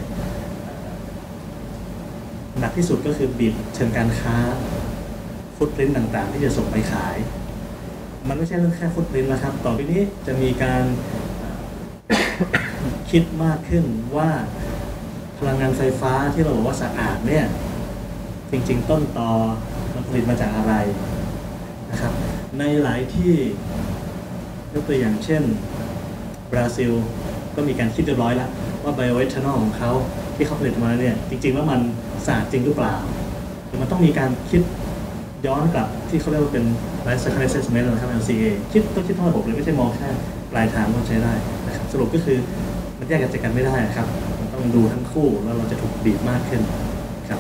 ๆหนักที่สุดก็คือบีบเชิงการค้าฟุตพริ้นท์ต่างๆที่จะส่งไปขายมันไม่ใช่เรื่องแค่ฟุตพริ้นท์นะครับต่อไปนี้จะมีการ คิดมากขึ้นว่าพลังงานไฟฟ้าที่เราบอกว่าสะอาดเนี่ยจริงๆต้นตอมันผลิตมาจากอะไรนะครับในหลายที่ยกตัวอย่างเช่นบราซิลก็มีการคิดเรียบร้อยแล้วว่าไบโอเอทานอลของเขาที่เขาผลิตมาเนี่ยจริงๆแล้วมันสะอาดจริงหรือเปล่าหรือมันต้องมีการคิดย้อนกลับที่เขาเรียกว่าเป็น Life Cycle Assessment นะครับ แอล ซี เอ คิดต้องคิดทั้งระบบเลยไม่ใช่มองแค่ปลายทางว่าใช้ได้นะครับสรุปก็คือมันแยกกันจากกันไม่ได้นะครับมันต้องดูทั้งคู่แล้วเราจะถูกบีบมากขึ้นครับ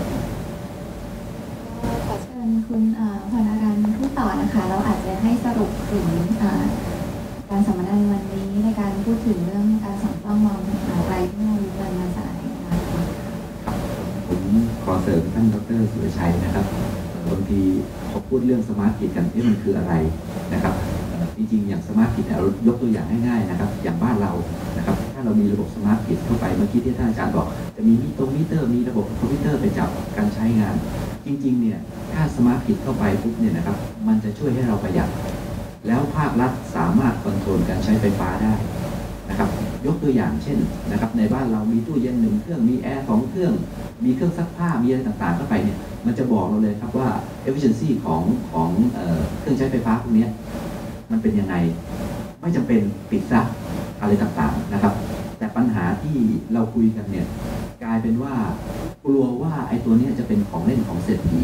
ขอเชิญคุณพรการพูดต่อนะคะเราอาจจะให้สรุปถึงการสัมมนาในวันนี้ในการพูดถึงเรื่องการสอนต้องมองไกลเทคโนโลยีพลังงานสะอาดในอนาคตผมขอเสริมท่านดรจะใช้นะครับบางทีพอพูดเรื่องสมาร์ทกริดกันนี่มันคืออะไรนะครับจริงๆอย่างสมาร์ทกริดเรายกตัวอย่างง่ายๆนะครับอย่างบ้านเรานะครับถ้าเรามีระบบสมาร์ทกริดเข้าไปเมื่อกี้ที่ท่านอาจารย์บอกจะมีมิตรงมิเตอร์มีระบบคอมพิวเตอร์ไปจับการใช้งานจริงๆเนี่ยถ้าสมาร์ทกริดเข้าไปปุ๊บเนี่ยนะครับมันจะช่วยให้เราประหยัดแล้วภาครัฐสามารถคอนโทรลการใช้ไฟฟ้าได้นะครับยกตัวอย่างเช่นนะครับในบ้านเรามีตู้เย็นหนึ่งเครื่องมีแอร์สองเครื่องมีเครื่องซักผ้ามีอะไรต่างๆเข้าไปเนี่ยมันจะบอกเราเลยครับว่า efficiency ของของเอ่อเครื่องใช้ไฟฟ้าพวกนี้มันเป็นยังไงไม่จำเป็นปิดซะอะไรต่างๆนะครับแต่ปัญหาที่เราคุยกันเนี่ยกลายเป็นว่ากลัวว่าไอ้ตัวนี้จะเป็นของเล่นของเศรษฐี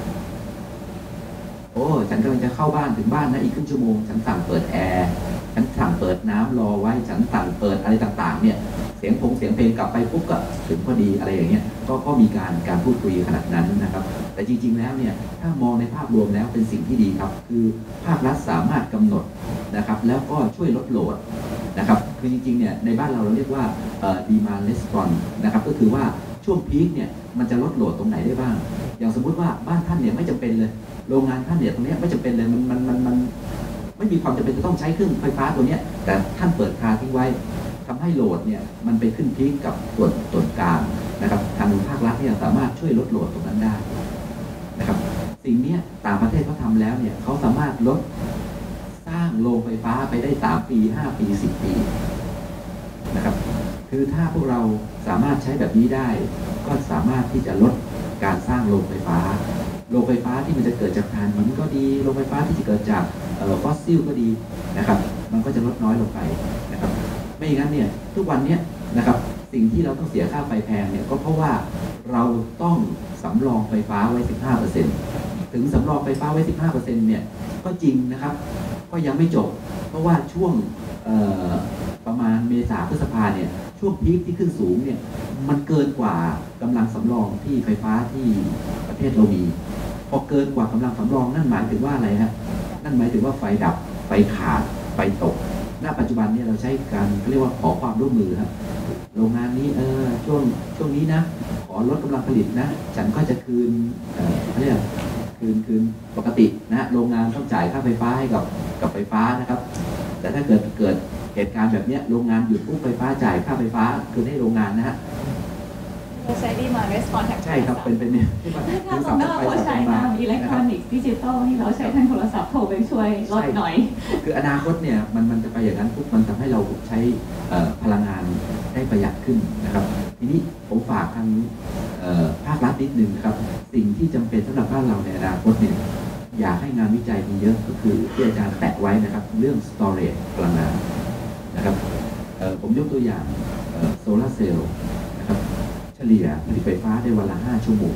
โอ้ฉันกำลังจะเข้าบ้านถึงบ้านนะอีกครึ่งชั่วโมงฉันสั่งเปิดแอร์ฉันสั่งเปิดน้ำรอไว้ฉันสั่งเปิดอะไรต่างๆเนี่ยเสียงพงเสียงเพลงกลับไปปุ๊บก็ถึงพอดีอะไรอย่างเงี้ยก็ก็มีการการพูดคุยขนาดนั้นนะครับแต่จริงๆแล้วเนี่ยถ้ามองในภาพรวมแล้วเป็นสิ่งที่ดีครับคือภาครัฐสามารถกำหนดนะครับแล้วก็ช่วยลดโหลดนะครับคือจริงๆเนี่ยในบ้านเราเราเรียกว่า demand response นะครับก็คือว่าช่วงพีคเนี่ยมันจะลดโหลดตรงไหนได้บ้างอย่างสมมุติว่าบ้านท่านเนี่ยไม่จำเป็นเลยโรงงานท่านเนี่ยตรงนี้ไม่จำเป็นเลยมันมันมันมันไม่มีความจำเป็นจะต้องใช้เครื่องไฟฟ้าตัวนี้แต่ท่านเปิดคาทิ้งไว้ทำให้โหลดเนี่ยมันไปขึ้นพีคกับส่วนส่วนกลางนะครับทางภาครัฐเนี่ยสามารถช่วยลดโหลดตรงนั้นได้นะครับสิ่งนี้ต่างประเทศเขาทำแล้วเนี่ยเขาสามารถลดสร้างโรงไฟฟ้าไปได้สามปีห้าปีสิบปีนะครับคือถ้าพวกเราสามารถใช้แบบนี้ได้ก็สามารถที่จะลดการสร้างโรงไฟฟ้าโรงไฟฟ้าที่มันจะเกิดจากถ่านหินก็ดีโรงไฟฟ้าที่จะเกิดจากฟอสซิลก็ดีนะครับมันก็จะลดน้อยลงไปนะครับไม่อย่างนั้นเนี่ยทุกวันนี้นะครับสิ่งที่เราต้องเสียค่าไฟแพงเนี่ยก็เพราะว่าเราต้องสำรองไฟฟ้าไว้ สิบห้าเปอร์เซ็นต์ ถึงสำรองไฟฟ้าไว้ สิบห้าเปอร์เซ็นต์ เนี่ยก็จริงนะครับก็ยังไม่จบเพราะว่าช่วงประมาณเมษาพฤษภาเนี่ยช่วงพีคที่ขึ้นสูงเนี่ยมันเกินกว่ากำลังสำรองที่ไฟฟ้าที่ประเทศเรามีพอเกินกว่ากำลังสำรองนั่นหมายถึงว่าอะไรฮะนั่นหมายถึงว่าไฟดับไฟขาดไฟตกณปัจจุบันเนี่ยเราใช้การเรียกว่าขอความร่วมมือครับโรงงานนี้เออช่วงช่วงนี้นะขอลดกำลังผลิตนะฉันก็จะคืนเอ่อเขาเรียกคืนคืนปกตินะโรงงานต้องจ่ายค่าไฟฟ้าให้กับกับไฟฟ้านะครับแต่ถ้าเกิดเกิดเหตุการณ์แบบนี้โรงงานหยุดปุ๊บไฟฟ้าจ่ายค่าไฟฟ้าคืนให้โรงงานนะฮะเราใช้ดีมาเรสปอนแท็กใช่ครับเป็นเป็นเนี่ยที่มันถ้าสมมติว่าเราใช้งานอิเล็กทรอนิกส์ดิจิตอลที่เราใช้ทางโทรศัพท์โทรไปช่วยลดหน่อยคืออนาคตเนี่ยมันมันจะไปอย่างนั้นปุ๊บมันทำให้เราใช้พลังงานได้ประหยัดขึ้นนะครับทีนี้ผมฝากทางภาครัฐนิดนึงนะครับสิ่งที่จำเป็นสำหรับบ้านเราในอนาคตเนี่ยอยากให้งานวิจัยมีเยอะก็คือที่อาจารย์แตะไว้นะครับเรื่อง storage พลังงานนะครับผมยกตัวอย่างโซลาร์เซลล์นะครับเฉลี่ยผลิตไฟฟ้าได้วันละห้าชั่วโมง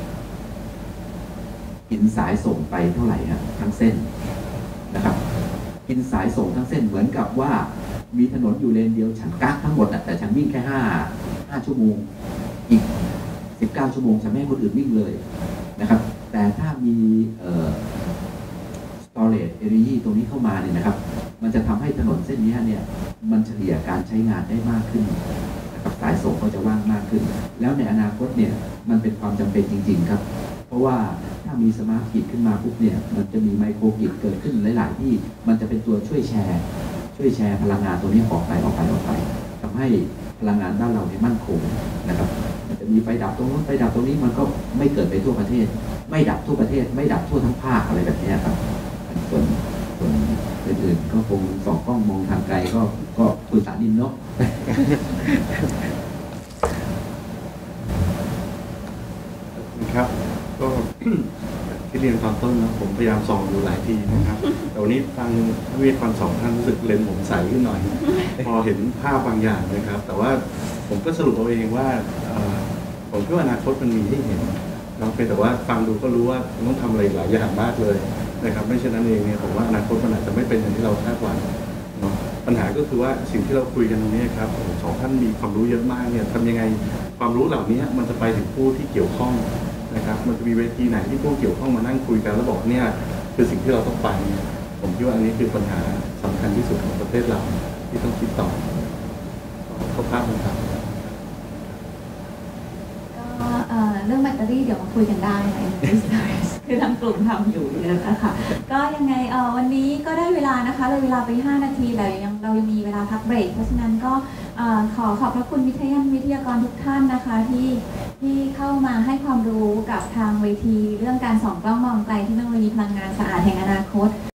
กินสายส่งไปเท่าไหร่ฮะทั้งเส้นนะครับกินสายส่งทั้งเส้นเหมือนกับว่ามีถนนอยู่เลนเดียวฉันกักทั้งหมดแต่ฉันวิ่งแค่ห้าห้าชั่วโมงอีกสิบเก้าชั่วโมงฉันไม่ให้คนอื่นวิ่งเลยนะครับแต่ถ้ามีเอ่อ storage energy ตรงนี้เข้ามาเนี่ยนะครับมันจะทำให้ถนนเส้นนี้เนี่ยมันเฉลี่ยการใช้งานได้มากขึ้นนะครับสายส่งก็จะว่างมากขึ้นแล้วในอนาคตเนี่ยมันเป็นความจำเป็นจริงๆครับเพราะว่าถ้ามีสมาร์ทกริดขึ้นมาปุ๊บเนี่ยมันจะมีไมโครกริดเกิดขึ้นหลายๆที่มันจะเป็นตัวช่วยแชร์ช่วยแชร์พลังงานตัวนี้ออกไปออกไปออกไปทำให้พลังงานบ้านเราเนี่ยมั่นคงนะครับมันจะมีไฟดับตรงนู้นไฟดับตรงนี้มันก็ไม่เกิดไปทั่วประเทศไม่ดับทั่วประเทศไม่ดับทั่วทั้งภาคอะไรแบบนี้ครับส่วนส่วนอื่นๆก็คงส่องกล้องมองทางไกลก็ก็คุยสารนินเนาะครับก็ที่เรียนตอนต้นนะผมพยายามส่องดูหลายทีนะครับแต่วันนี้ฟังท่านวิทยากรสองท่านรู้สึกเลนผมใสขึ้นหน่อยพอเห็นภาพบางอย่างนะครับแต่ว่าผมก็สรุปเอาเองว่าผมคิดว่าอนาคตมันมีให้เห็นเราเป็นแต่ว่าฟังดูก็รู้ว่าต้องทำอะไรหลายอย่างมากเลยนะครับไม่เช่นนั้นเองเนี่ยผมว่าอนาคตมันอาจจะไม่เป็นอย่างที่เราคาดหวังเนาะปัญหาก็คือว่าสิ่งที่เราคุยกันตรงนี้ครับสองท่านมีความรู้เยอะมากเนี่ยทำยังไงความรู้เหล่านี้มันจะไปถึงผู้ที่เกี่ยวข้องนะครับมันจะมีเวทีไหนที่ผู้เกี่ยวข้องมานั่งคุยกันแล้วบอกเนี่ยคือสิ่งที่เราต้องไปผมคิดว่าอันนี้คือปัญหาสำคัญที่สุดของประเทศเราที่ต้องคิดต่อเข้าภาพมันครับก็เรื่องแบตเตอรี่เดี๋ยวมาคุยกันได้ใน คือทางกลุ่มทำอยู่นะคะก็ยังไงเออวันนี้ก็ได้เวลานะคะเลยเวลาไปห้านาทีแล้วยังเรายังมีเวลาพักเบรกเพราะฉะนั้นก็ขอขอบพระคุณวิทยาวิทยากรทุกท่านนะคะที่ที่เข้ามาให้ความรู้กับทางเวทีเรื่องการส่องกล้องมองไกลเทคโนโลยีพลังงานสะอาดแห่งอนาคต